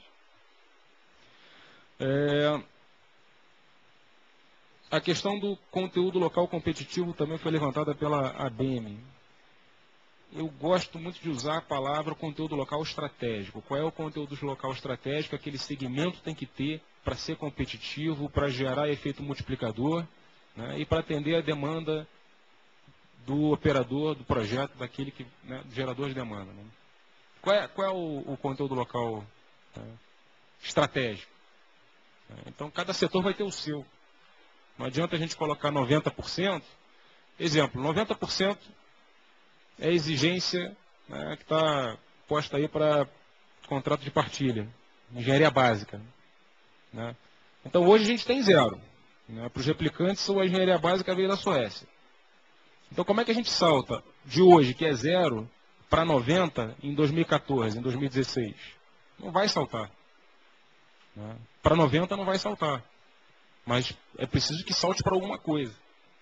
A questão do conteúdo local competitivo também foi levantada pela ABM. Eu gosto muito de usar a palavra conteúdo local estratégico. Qual é o conteúdo local estratégico? Aquele segmento tem que ter para ser competitivo, para gerar efeito multiplicador, né, e para atender a demanda do operador, do projeto, daquele que, né, do gerador de demanda. Né. Qual é o conteúdo local, né, estratégico? Então, cada setor vai ter o seu. Não adianta a gente colocar 90%. Exemplo, 90% é a exigência, né, que está posta aí para contrato de partilha, engenharia básica. Né? Então, hoje a gente tem 0. Né? Para os replicantes, a engenharia básica veio da Suécia. Então, como é que a gente salta de hoje, que é 0, para 90 em 2014, em 2016? Não vai saltar. Né? Para 90 não vai saltar. Mas é preciso que salte para alguma coisa.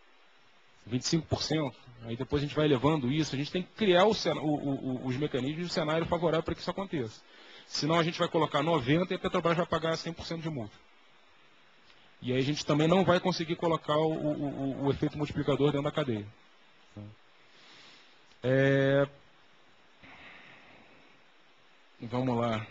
25%, aí depois a gente vai elevando isso, a gente tem que criar os mecanismos e o cenário favorável para que isso aconteça. Senão a gente vai colocar 90% e a Petrobras vai pagar 100% de multa. E aí a gente também não vai conseguir colocar o efeito multiplicador dentro da cadeia. Vamos lá.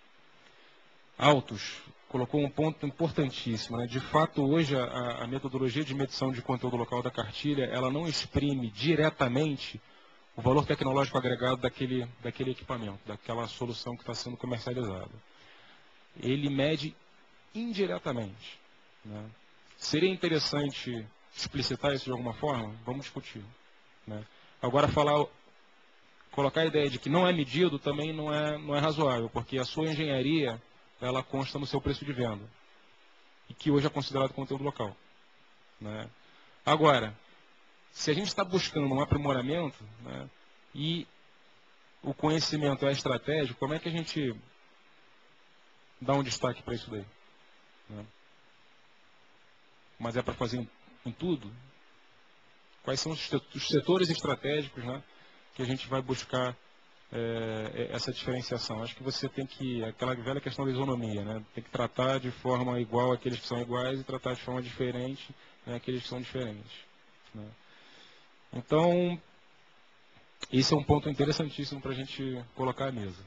Autos. Colocou um ponto importantíssimo. Né? De fato, hoje, a metodologia de medição de conteúdo local da cartilha, ela não exprime diretamente o valor tecnológico agregado daquele equipamento, daquela solução que está sendo comercializada. Ele mede indiretamente. Né? Seria interessante explicitar isso de alguma forma? Vamos discutir. Né? Agora, colocar a ideia de que não é medido também não é razoável, porque a sua engenharia ela consta no seu preço de venda, e que hoje é considerado conteúdo local. Né? Agora, se a gente está buscando um aprimoramento, né, e o conhecimento é estratégico, como é que a gente dá um destaque para isso daí? Né? Mas é para fazer em tudo? Quais são os setores estratégicos, né, que a gente vai buscar essa diferenciação? Acho que você tem que, aquela velha questão da isonomia, né? Tem que tratar de forma igual aqueles que são iguais e tratar de forma diferente, né, aqueles que são diferentes. Né? Então, esse é um ponto interessantíssimo para a gente colocar à mesa.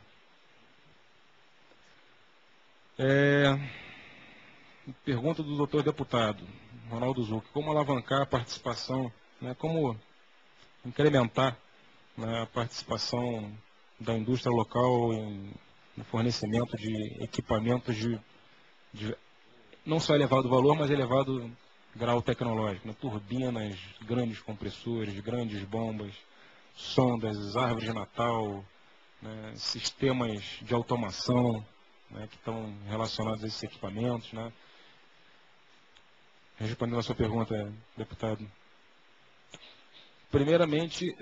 Pergunta do doutor deputado, Ronaldo Zucchi, como alavancar a participação, né, como incrementar, né, a participação da indústria local no fornecimento de equipamentos de não só elevado valor, mas elevado grau tecnológico, né? Turbinas, grandes compressores, grandes bombas, sondas, árvores de Natal, né? Sistemas de automação, né, que estão relacionados a esses equipamentos. Né? Respondendo a sua pergunta, deputado. Primeiramente,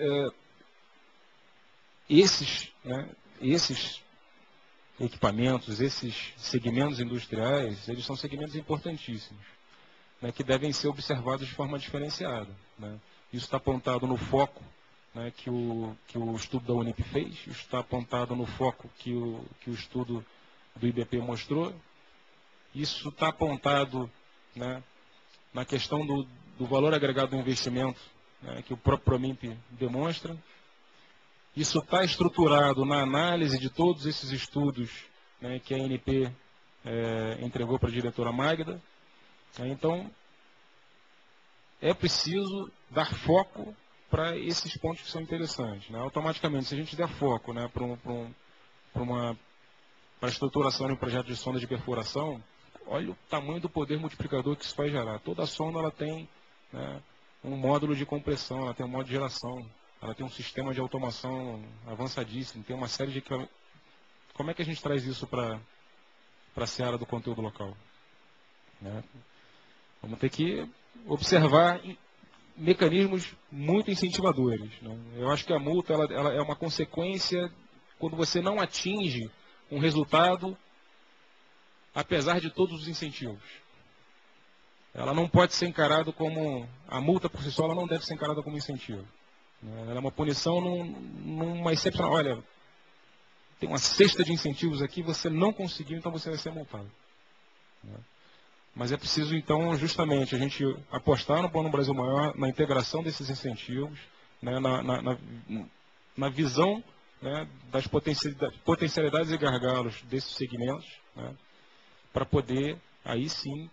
esses equipamentos, esses segmentos industriais, eles são segmentos importantíssimos, né, que devem ser observados de forma diferenciada. Né? Isso está apontado no foco, né, que o estudo da Unip fez, isso está apontado no foco que o estudo do IBP mostrou, isso está apontado, né, na questão do valor agregado do investimento, né, que o próprio Promimp demonstra. Isso está estruturado na análise de todos esses estudos, né, que a ANP entregou para a diretora Magda. Então, é preciso dar foco para esses pontos que são interessantes. Né? Automaticamente, se a gente der foco, né, para a estruturação de um projeto de sonda de perfuração, olha o tamanho do poder multiplicador que isso vai gerar. Toda sonda ela tem, né, um módulo de compressão, ela tem um modo de geração, ela tem um sistema de automação avançadíssimo, tem uma série de... Como é que a gente traz isso para a seara do conteúdo local? Né? Vamos ter que observar mecanismos muito incentivadores. Né? Eu acho que a multa ela é uma consequência quando você não atinge um resultado apesar de todos os incentivos. Ela não pode ser encarada como... A multa por si só ela não deve ser encarada como incentivo. Ela é uma punição numa excepção. Olha, tem uma cesta de incentivos aqui, você não conseguiu, então você vai ser multado. Mas é preciso, então, justamente, a gente apostar no Plano Brasil Maior, na integração desses incentivos, né, na visão, né, das potencialidades e gargalos desses segmentos, né, para poder, aí sim,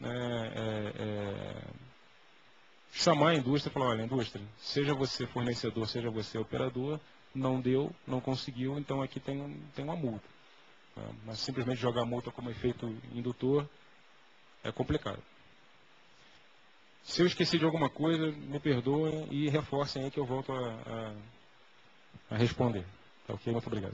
chamar a indústria e falar, olha, indústria, seja você fornecedor, seja você operador, não deu, não conseguiu, então aqui tem uma multa. Tá? Mas simplesmente jogar a multa como efeito indutor é complicado. Se eu esqueci de alguma coisa, me perdoem e reforcem aí que eu volto a responder. Tá ok? Muito obrigado.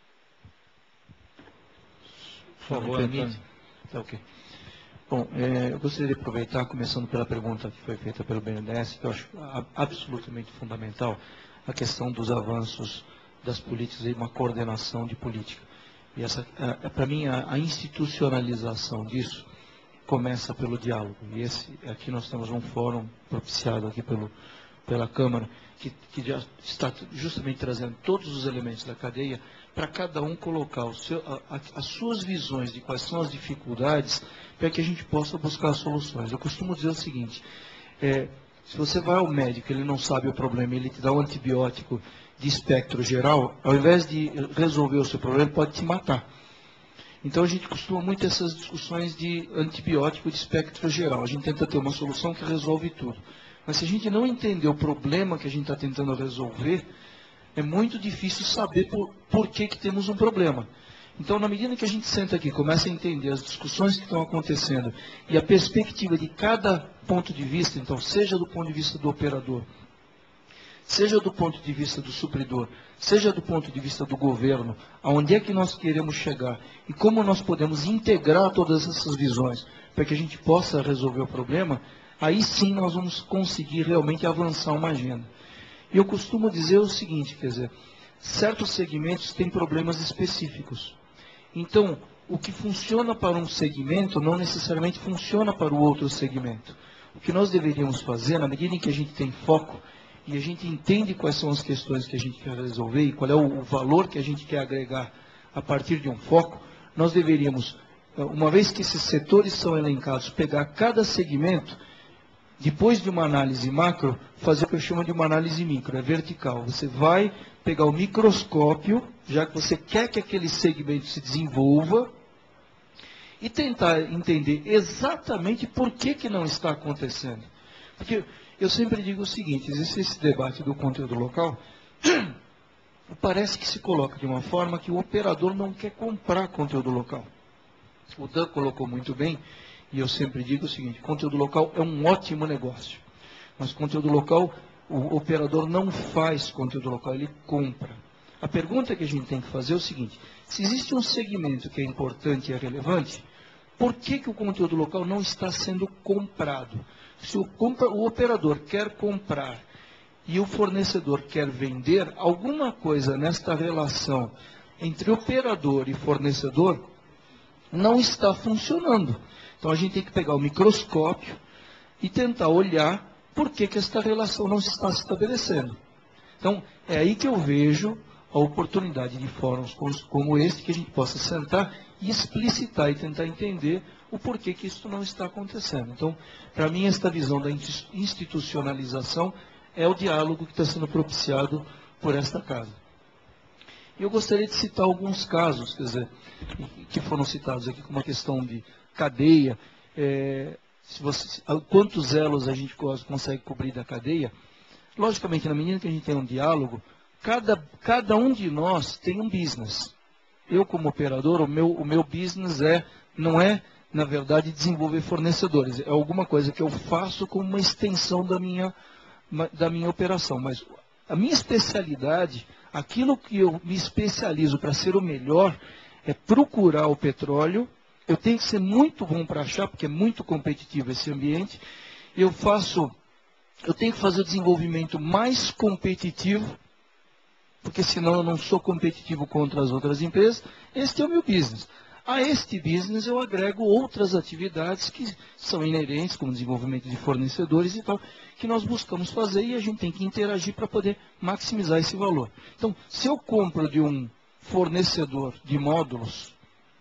Por favor, Antônio. Tá ok. Bom, eu gostaria de aproveitar, começando pela pergunta que foi feita pelo BNDES, que eu acho absolutamente fundamental, a questão dos avanços das políticas e uma coordenação de política. E essa, para mim, a institucionalização disso começa pelo diálogo. E aqui nós temos um fórum propiciado aqui pela Câmara, que já está justamente trazendo todos os elementos da cadeia para cada um colocar as suas visões de quais são as dificuldades para que a gente possa buscar soluções. Eu costumo dizer o seguinte, se você vai ao médico, ele não sabe o problema, ele te dá um antibiótico de espectro geral, ao invés de resolver o seu problema, ele pode te matar. Então a gente costuma muito essas discussões de antibiótico de espectro geral. A gente tenta ter uma solução que resolve tudo. Mas se a gente não entender o problema que a gente está tentando resolver, é muito difícil saber por que temos um problema. Então, na medida que a gente senta aqui, começa a entender as discussões que estão acontecendo e a perspectiva de cada ponto de vista, então, seja do ponto de vista do operador, seja do ponto de vista do supridor, seja do ponto de vista do governo, aonde é que nós queremos chegar e como nós podemos integrar todas essas visões para que a gente possa resolver o problema, aí sim nós vamos conseguir realmente avançar uma agenda. E eu costumo dizer o seguinte, quer dizer, certos segmentos têm problemas específicos. Então, o que funciona para um segmento não necessariamente funciona para o outro segmento. O que nós deveríamos fazer, na medida em que a gente tem foco, e a gente entende quais são as questões que a gente quer resolver e qual é o valor que a gente quer agregar a partir de um foco, nós deveríamos, uma vez que esses setores são elencados, pegar cada segmento, depois de uma análise macro, fazer o que eu chamo de uma análise micro, é vertical. Você vai pegar o microscópio, já que você quer que aquele segmento se desenvolva, e tentar entender exatamente por que não está acontecendo. Porque eu sempre digo o seguinte, existe esse debate do conteúdo local, parece que se coloca de uma forma que o operador não quer comprar conteúdo local. O Dan colocou muito bem, e eu sempre digo o seguinte, conteúdo local é um ótimo negócio, mas conteúdo local, o operador não faz conteúdo local, ele compra. A pergunta que a gente tem que fazer é o seguinte, se existe um segmento que é importante e é relevante, por que o conteúdo local não está sendo comprado? Se o operador quer comprar e o fornecedor quer vender, alguma coisa nesta relação entre operador e fornecedor não está funcionando. Então a gente tem que pegar o microscópio e tentar olhar por que esta relação não se está estabelecendo. Então é aí que eu vejo a oportunidade de fóruns como esse, que a gente possa sentar e explicitar e tentar entender o porquê que isso não está acontecendo. Então, para mim, esta visão da institucionalização é o diálogo que está sendo propiciado por esta casa. E eu gostaria de citar alguns casos, quer dizer, que foram citados aqui como uma questão de cadeia. quantos elos a gente consegue cobrir da cadeia. Logicamente, na medida que a gente tem um diálogo, cada um de nós tem um business. Eu, como operador, o meu business não é, na verdade, desenvolver fornecedores. É alguma coisa que eu faço como uma extensão da minha operação. Mas a minha especialidade, aquilo que eu me especializo para ser o melhor, é procurar o petróleo. Eu tenho que ser muito bom para achar, porque é muito competitivo esse ambiente. Eu tenho que fazer o desenvolvimento mais competitivo, porque senão eu não sou competitivo contra as outras empresas. Este é o meu business. A este business eu agrego outras atividades que são inerentes, como desenvolvimento de fornecedores e tal, que nós buscamos fazer e a gente tem que interagir para poder maximizar esse valor. Então, se eu compro de um fornecedor de módulos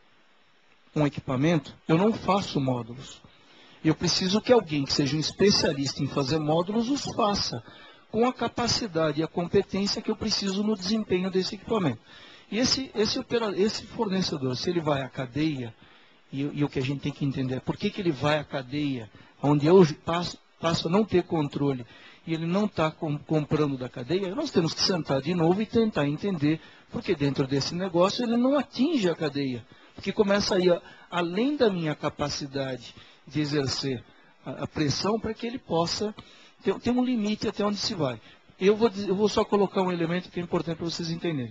um equipamento, eu não faço módulos. Eu preciso que alguém que seja um especialista em fazer módulos os faça, com a capacidade e a competência que eu preciso no desempenho desse equipamento. E esse fornecedor, se ele vai à cadeia, e o que a gente tem que entender é por que ele vai à cadeia, onde eu passo a não ter controle, e ele não está comprando da cadeia, nós temos que sentar de novo e tentar entender, porque dentro desse negócio ele não atinge a cadeia, porque começa a ir além da minha capacidade de exercer a pressão para que ele possa ter um limite até onde se vai. Eu vou só colocar um elemento que é importante para vocês entenderem.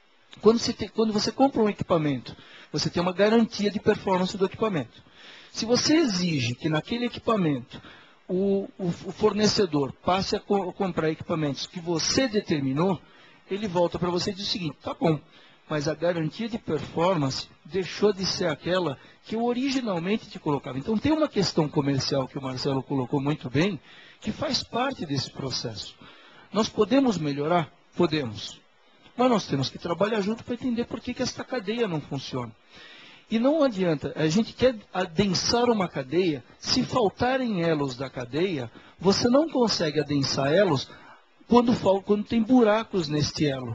Quando você compra um equipamento, você tem uma garantia de performance do equipamento. Se você exige que naquele equipamento o fornecedor passe a comprar equipamentos que você determinou, ele volta para você e diz o seguinte: tá bom, mas a garantia de performance deixou de ser aquela que eu originalmente te colocava. Então tem uma questão comercial que o Marcelo colocou muito bem, que faz parte desse processo. Nós podemos melhorar? Podemos. Mas nós temos que trabalhar junto para entender por que esta cadeia não funciona. E não adianta, a gente quer adensar uma cadeia, se faltarem elos da cadeia, você não consegue adensar elos quando tem buracos neste elo.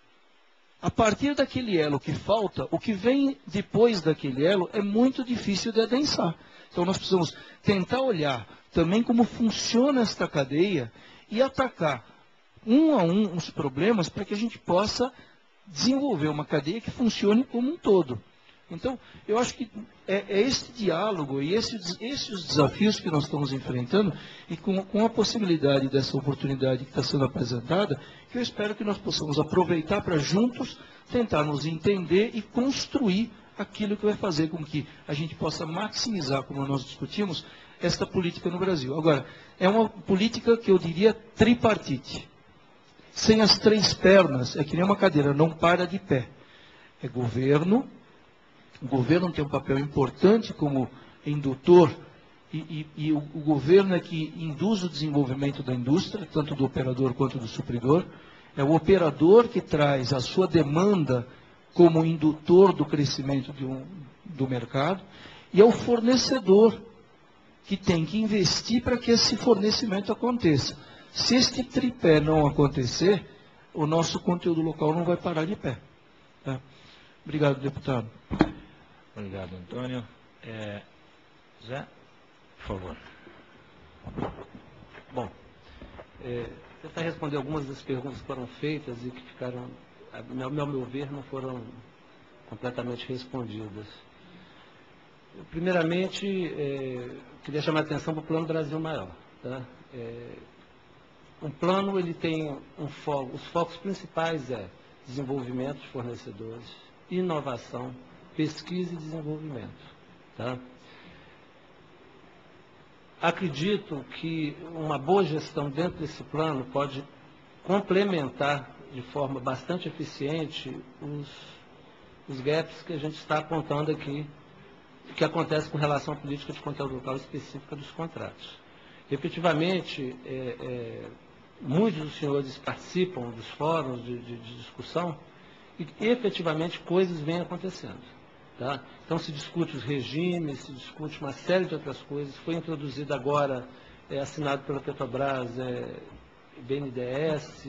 A partir daquele elo que falta, o que vem depois daquele elo é muito difícil de adensar. Então nós precisamos tentar olhar também como funciona esta cadeia e atacar um a um os problemas para que a gente possa desenvolver uma cadeia que funcione como um todo. Então, eu acho que é esse diálogo e esses desafios que nós estamos enfrentando e com a possibilidade dessa oportunidade que está sendo apresentada, que eu espero que nós possamos aproveitar para juntos tentar nos entender e construir aquilo que vai fazer com que a gente possa maximizar, como nós discutimos, esta política no Brasil. Agora, é uma política que eu diria tripartite. Sem as três pernas, é que nem uma cadeira, não para de pé. É governo, o governo tem um papel importante como indutor, e o governo é que induz o desenvolvimento da indústria, tanto do operador quanto do supridor. É o operador que traz a sua demanda como indutor do crescimento do mercado, e é o fornecedor que tem que investir para que esse fornecimento aconteça. Se este tripé não acontecer, o nosso conteúdo local não vai parar de pé. Tá? Obrigado, deputado. Obrigado, Antônio. Zé, por favor. Bom, tentar responder algumas das perguntas que foram feitas e que ficaram, ao meu ver, não foram completamente respondidas. Primeiramente, queria chamar a atenção para o Plano Brasil Maior. Tá? Um plano, ele tem os focos principais desenvolvimento de fornecedores, inovação, pesquisa e desenvolvimento. Tá? Acredito que uma boa gestão dentro desse plano pode complementar de forma bastante eficiente os gaps que a gente está apontando aqui, que acontece com relação à política de conteúdo local específica dos contratos. Efetivamente, muitos dos senhores participam dos fóruns de discussão e efetivamente coisas vêm acontecendo. Tá? Então se discute os regimes, se discute uma série de outras coisas. Foi introduzido agora, assinado pela Petrobras, BNDES,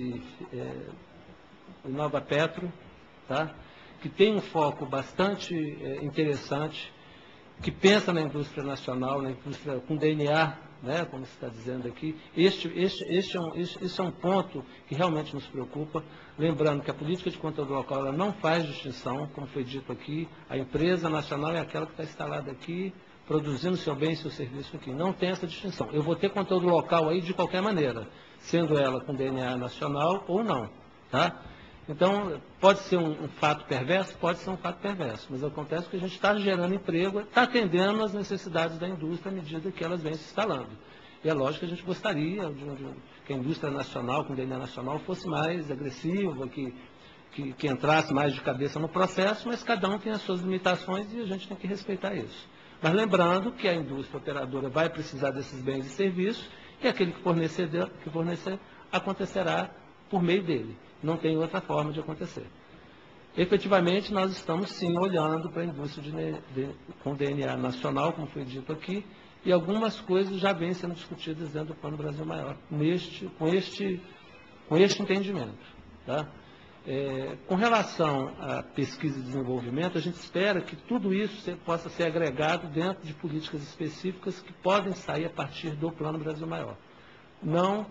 Nova Petro, tá? Que tem um foco bastante interessante que pensa na indústria nacional, na indústria com DNA, né, como se está dizendo aqui. Este é um ponto que realmente nos preocupa. Lembrando que a política de conteúdo local ela não faz distinção, como foi dito aqui, a empresa nacional é aquela que está instalada aqui, produzindo seu bem e seu serviço aqui. Não tem essa distinção. Eu vou ter conteúdo local aí de qualquer maneira, sendo ela com DNA nacional ou não. Tá? Então, pode ser um fato perverso? Pode ser um fato perverso, mas acontece que a gente está gerando emprego, está atendendo às necessidades da indústria à medida que elas vêm se instalando. E é lógico que a gente gostaria que a indústria nacional, com DNA nacional, fosse mais agressiva, que entrasse mais de cabeça no processo, mas cada um tem as suas limitações e a gente tem que respeitar isso. Mas lembrando que a indústria operadora vai precisar desses bens e serviços e aquele que fornecer acontecerá por meio dele. Não tem outra forma de acontecer. Efetivamente, nós estamos sim olhando para a indústria com DNA nacional, como foi dito aqui, e algumas coisas já vêm sendo discutidas dentro do Plano Brasil Maior, com este entendimento. Tá? Com relação à pesquisa e desenvolvimento, a gente espera que tudo isso possa ser agregado dentro de políticas específicas que podem sair a partir do Plano Brasil Maior. Não...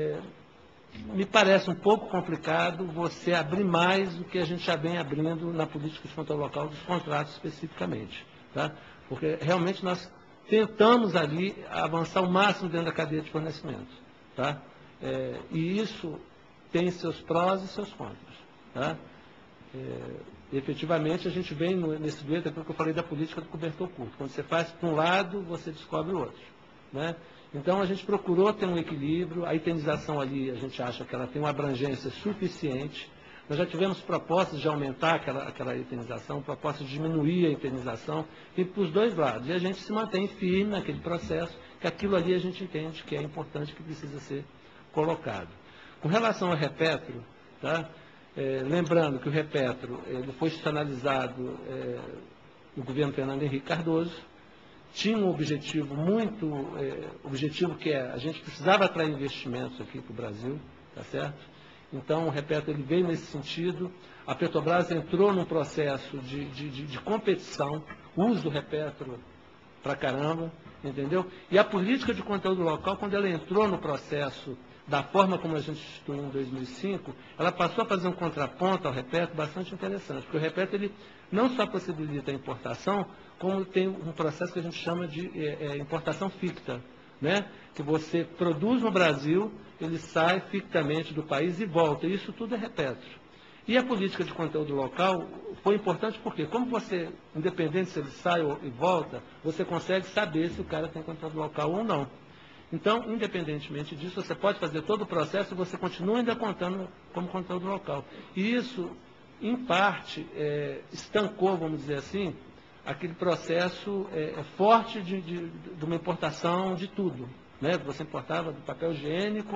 me parece um pouco complicado você abrir mais do que a gente já vem abrindo na política de controle local dos contratos especificamente. Tá? Porque realmente nós tentamos ali avançar o máximo dentro da cadeia de fornecimento. Tá? E isso tem seus prós e seus contras. Tá? Efetivamente, a gente vem nesse dueto, aquilo que eu falei da política do cobertor curto. Quando você faz para um lado, você descobre o outro. Né? Então, a gente procurou ter um equilíbrio, a itenização ali, a gente acha que ela tem uma abrangência suficiente. Nós já tivemos propostas de aumentar aquela itenização, propostas de diminuir a itenização, e para os dois lados. E a gente se mantém firme naquele processo, que aquilo ali a gente entende que é importante, que precisa ser colocado. Com relação ao Repetro, tá? Lembrando que o Repetro ele foi institucionalizado no governo Fernando Henrique Cardoso, tinha um objetivo objetivo que a gente precisava atrair investimentos aqui para o Brasil, tá certo? Então, o Repetro ele veio nesse sentido. A Petrobras entrou num processo de competição, uso do Repetro para caramba, entendeu? E a política de conteúdo local, quando ela entrou no processo da forma como a gente instituiu em 2005, ela passou a fazer um contraponto ao Repetro bastante interessante, porque o Repetro ele não só possibilita a importação, como tem um processo que a gente chama de importação ficta, né? Que você produz no Brasil, ele sai fictamente do país e volta. Isso tudo é Repetro. E a política de conteúdo local foi importante porque, como você, independente se ele sai e volta, você consegue saber se o cara tem conteúdo local ou não. Então, independentemente disso, você pode fazer todo o processo e você continua ainda contando como conteúdo local. E isso, em parte, estancou, vamos dizer assim, aquele processo forte de uma importação de tudo. Né? Você importava do papel higiênico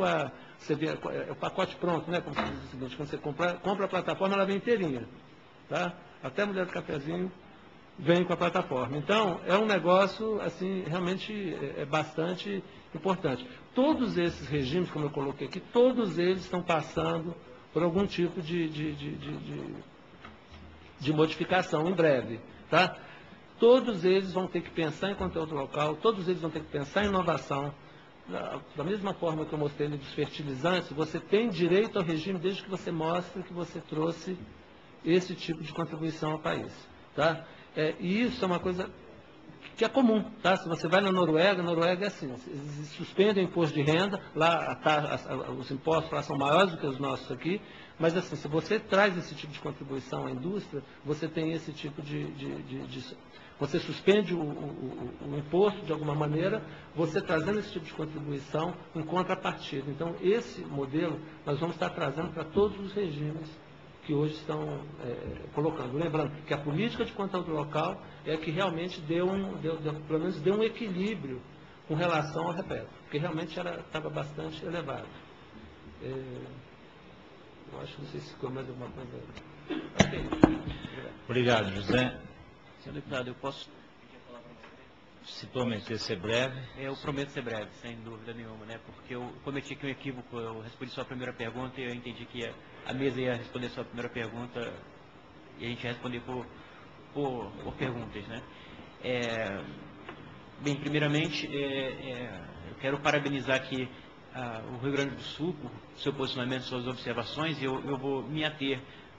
o pacote pronto, né? Como se diz o seguinte, quando você compra a plataforma, ela vem inteirinha. Tá? Até a mulher do cafezinho vem com a plataforma. Então, é um negócio, assim, realmente bastante importante. Todos esses regimes, como eu coloquei aqui, todos eles estão passando por algum tipo de modificação em breve. Tá? Todos eles vão ter que pensar em conteúdo local, todos eles vão ter que pensar em inovação. Da mesma forma que eu mostrei dos fertilizantes, você tem direito ao regime desde que você mostre que você trouxe esse tipo de contribuição ao país. Tá? E isso é uma coisa que é comum. Tá? Se você vai na Noruega é assim, eles suspendem o imposto de renda, lá os impostos lá são maiores do que os nossos aqui, mas assim, se você traz esse tipo de contribuição à indústria, você tem esse tipo você suspende o imposto de alguma maneira, você trazendo esse tipo de contribuição em contrapartida. Então, esse modelo nós vamos estar trazendo para todos os regimes que hoje estão colocando. Lembrando que a política de conteúdo local é que realmente pelo menos deu um equilíbrio com relação ao Repetro, porque realmente estava bastante elevado. Eu acho que não sei se ficou mais alguma coisa. Okay. Obrigado, José. Senhor deputado, eu posso... Se prometer ser breve. Eu prometo ser breve, sem dúvida nenhuma, né? Porque eu cometi aqui um equívoco, eu respondi sua primeira pergunta e eu entendi que a mesa ia responder sua primeira pergunta e a gente ia responder por perguntas, né? Bem, primeiramente, eu quero parabenizar aqui o Rio Grande do Sul por seu posicionamento, suas observações, e eu vou me ater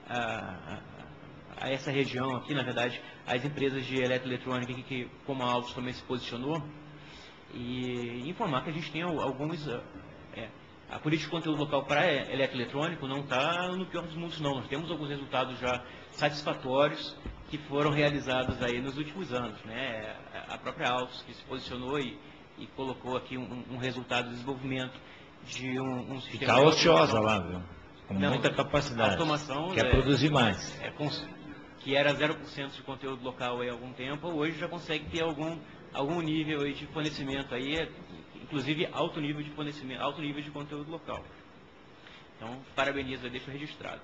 a essa região aqui, na verdade, as empresas de eletroeletrônica que como a Altos também se posicionou, e informar que a gente tem alguns... a política de conteúdo local para eletroeletrônico não está no pior dos mundos, não. Nós temos alguns resultados já satisfatórios que foram realizados aí nos últimos anos, né? A própria Altos que se posicionou e colocou aqui um resultado de desenvolvimento de um sistema... Está ociosa lá, viu? Com muita capacidade. Automação, quer produzir mais. Que era 0% de conteúdo local aí há algum tempo, hoje já consegue ter algum nível aí de fornecimento aí, inclusive alto nível de fornecimento, alto nível de conteúdo local. Então, parabenizo, deixo registrado.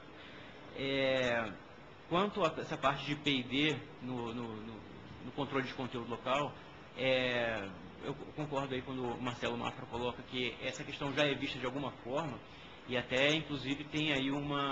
Quanto a essa parte de P&D no controle de conteúdo local, eu concordo aí quando o Marcelo Mafra coloca que essa questão já é vista de alguma forma, e até, inclusive, tem aí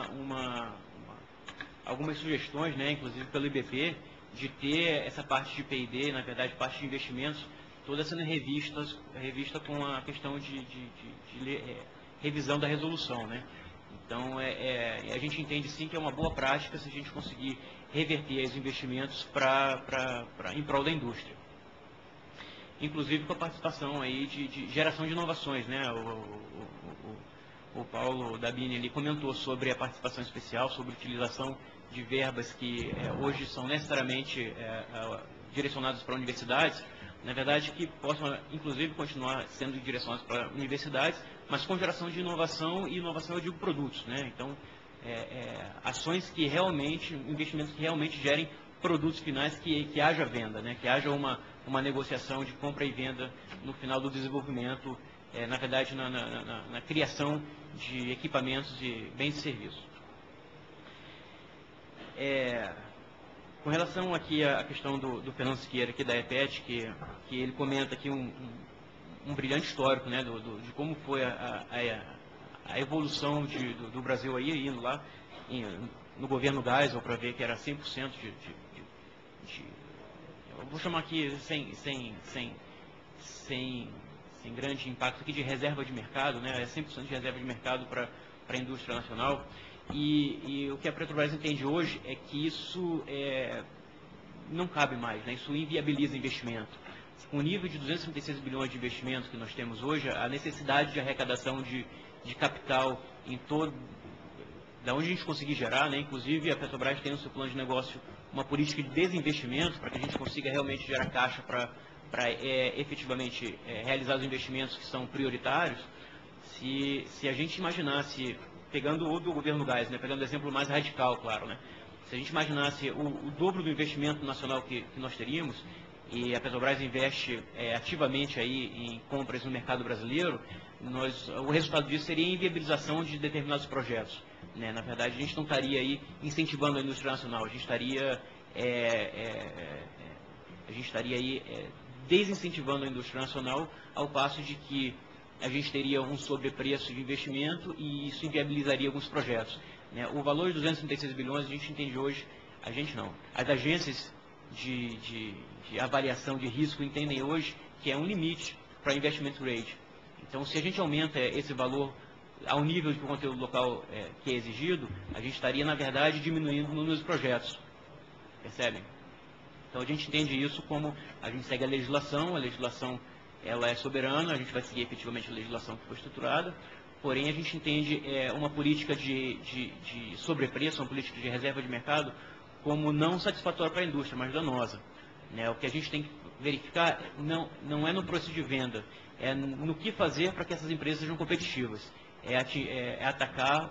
algumas sugestões, né, inclusive pelo IBP, de ter essa parte de P&D, na verdade, parte de investimentos, toda sendo revista com a questão de revisão da resolução, né? Então, a gente entende sim que é uma boa prática se a gente conseguir reverter os investimentos em prol da indústria. Inclusive com a participação aí de geração de inovações, né? O Paulo Dabini ali comentou sobre a participação especial, sobre a utilização de verbas que hoje são necessariamente direcionadas para universidades, na verdade que possam inclusive continuar sendo direcionadas para universidades, mas com geração de inovação, e inovação eu digo produtos, né? Então, ações que realmente, investimentos que realmente gerem produtos finais, que haja venda, né? Que haja uma negociação de compra e venda no final do desenvolvimento, na verdade na criação de equipamentos e bens e serviços. Com relação aqui à questão do Fernando Siqueira, aqui da EPET, que ele comenta aqui um brilhante histórico, né, de como foi a evolução do Brasil aí, indo lá no governo Geisel, para ver que era 100% eu vou chamar aqui sem grande impacto aqui, de reserva de mercado, né, 100% de reserva de mercado para a indústria nacional. E o que a Petrobras entende hoje é que isso não cabe mais, né? Isso inviabiliza investimento. Com o nível de 236 bilhões de investimentos que nós temos hoje, a necessidade de arrecadação de capital em todo, da onde a gente conseguir gerar, né? Inclusive a Petrobras tem no seu plano de negócio uma política de desinvestimento para que a gente consiga realmente gerar caixa para efetivamente realizar os investimentos que são prioritários. Se a gente imaginasse, pegando o do governo Geisel, né, pegando o exemplo mais radical, claro, né, se a gente imaginasse o dobro do investimento nacional que nós teríamos, e a Petrobras investe ativamente aí em compras no mercado brasileiro, o resultado disso seria a inviabilização de determinados projetos, né? Na verdade, a gente não estaria aí incentivando a indústria nacional, a gente estaria aí desincentivando a indústria nacional, ao passo de que a gente teria um sobrepreço de investimento e isso inviabilizaria alguns projetos, né? O valor de 236 bilhões a gente entende hoje, a gente não, as agências de avaliação de risco entendem hoje que é um limite para investment grade. Então, se a gente aumenta esse valor ao nível de conteúdo local que é exigido, a gente estaria, na verdade, diminuindo o número de projetos. Percebem? Então, a gente entende isso como a gente segue a legislação ela é soberana, a gente vai seguir efetivamente a legislação que foi estruturada, porém a gente entende uma política de sobrepreço, uma política de reserva de mercado, como não satisfatória para a indústria, mas danosa, né? O que a gente tem que verificar não é no processo de venda, é no que fazer para que essas empresas sejam competitivas, atacar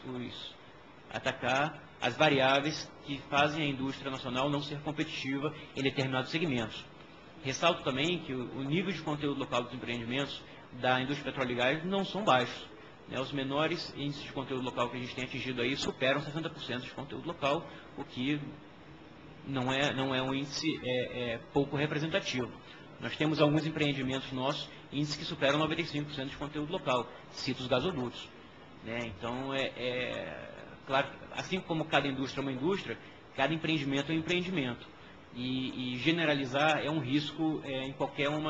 as variáveis que fazem a indústria nacional não ser competitiva em determinados segmentos. Ressalto também que o nível de conteúdo local dos empreendimentos da indústria petróleo e gás não são baixos, né? Os menores índices de conteúdo local que a gente tem atingido aí superam 60% de conteúdo local, o que não é um índice pouco representativo. Nós temos alguns empreendimentos nossos, índices que superam 95% de conteúdo local, cito os gasodutos, né? Então, claro, assim como cada indústria é uma indústria, cada empreendimento é um empreendimento, E generalizar é um risco em qualquer uma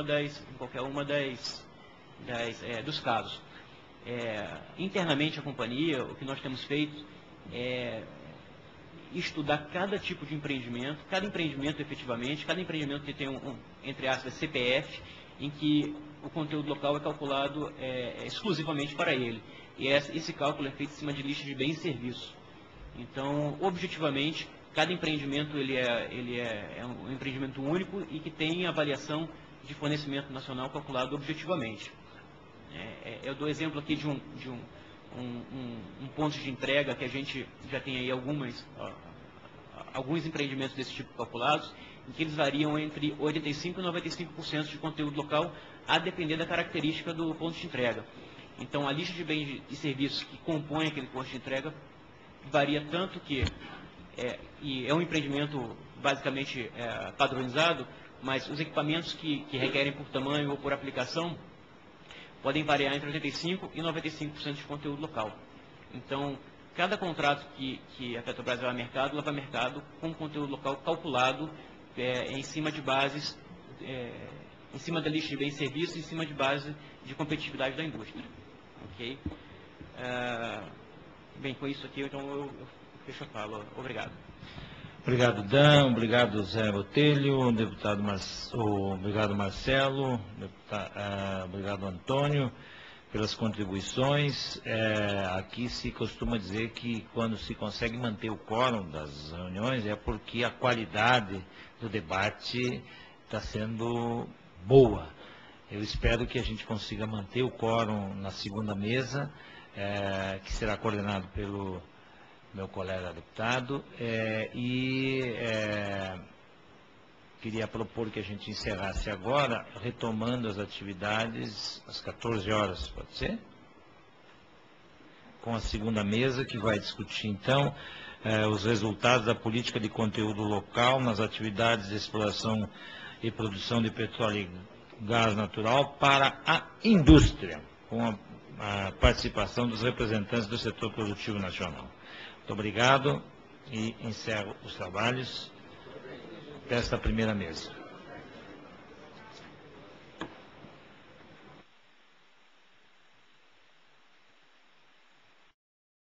dos casos. Internamente a companhia, o que nós temos feito é estudar cada tipo de empreendimento, cada empreendimento efetivamente, cada empreendimento que tem entre aspas, CPF, em que o conteúdo local é calculado exclusivamente para ele. E esse cálculo é feito em cima de lista de bens e serviços. Então, objetivamente, cada empreendimento ele é um empreendimento único e que tem avaliação de fornecimento nacional calculado objetivamente. Eu dou exemplo aqui de um ponto de entrega que a gente já tem aí alguns empreendimentos desse tipo calculados, em que eles variam entre 85% e 95% de conteúdo local, a depender da característica do ponto de entrega. Então, a lista de bens e serviços que compõe aquele ponto de entrega varia tanto que e é um empreendimento basicamente padronizado, mas os equipamentos que requerem por tamanho ou por aplicação podem variar entre 85% e 95% de conteúdo local. Então, cada contrato que a Petrobras vai ao mercado, ela vai ao mercado com conteúdo local calculado em cima de bases, em cima da lista de bens e serviços, em cima de base de competitividade da indústria. Ok? Bem, com isso aqui, então eu fecho a fala. Obrigado. Obrigado, Dan. Obrigado, Zé Botelho. Obrigado, Marcelo. Obrigado, Antônio, pelas contribuições. Aqui se costuma dizer que quando se consegue manter o quórum das reuniões é porque a qualidade do debate está sendo boa. Eu espero que a gente consiga manter o quórum na segunda mesa, que será coordenado pelo meu colega deputado, queria propor que a gente encerrasse agora, retomando as atividades às 14 horas, pode ser? Com a segunda mesa, que vai discutir, então, os resultados da política de conteúdo local nas atividades de exploração e produção de petróleo e gás natural para a indústria, com a participação dos representantes do setor produtivo nacional. Muito obrigado e encerro os trabalhos desta primeira mesa.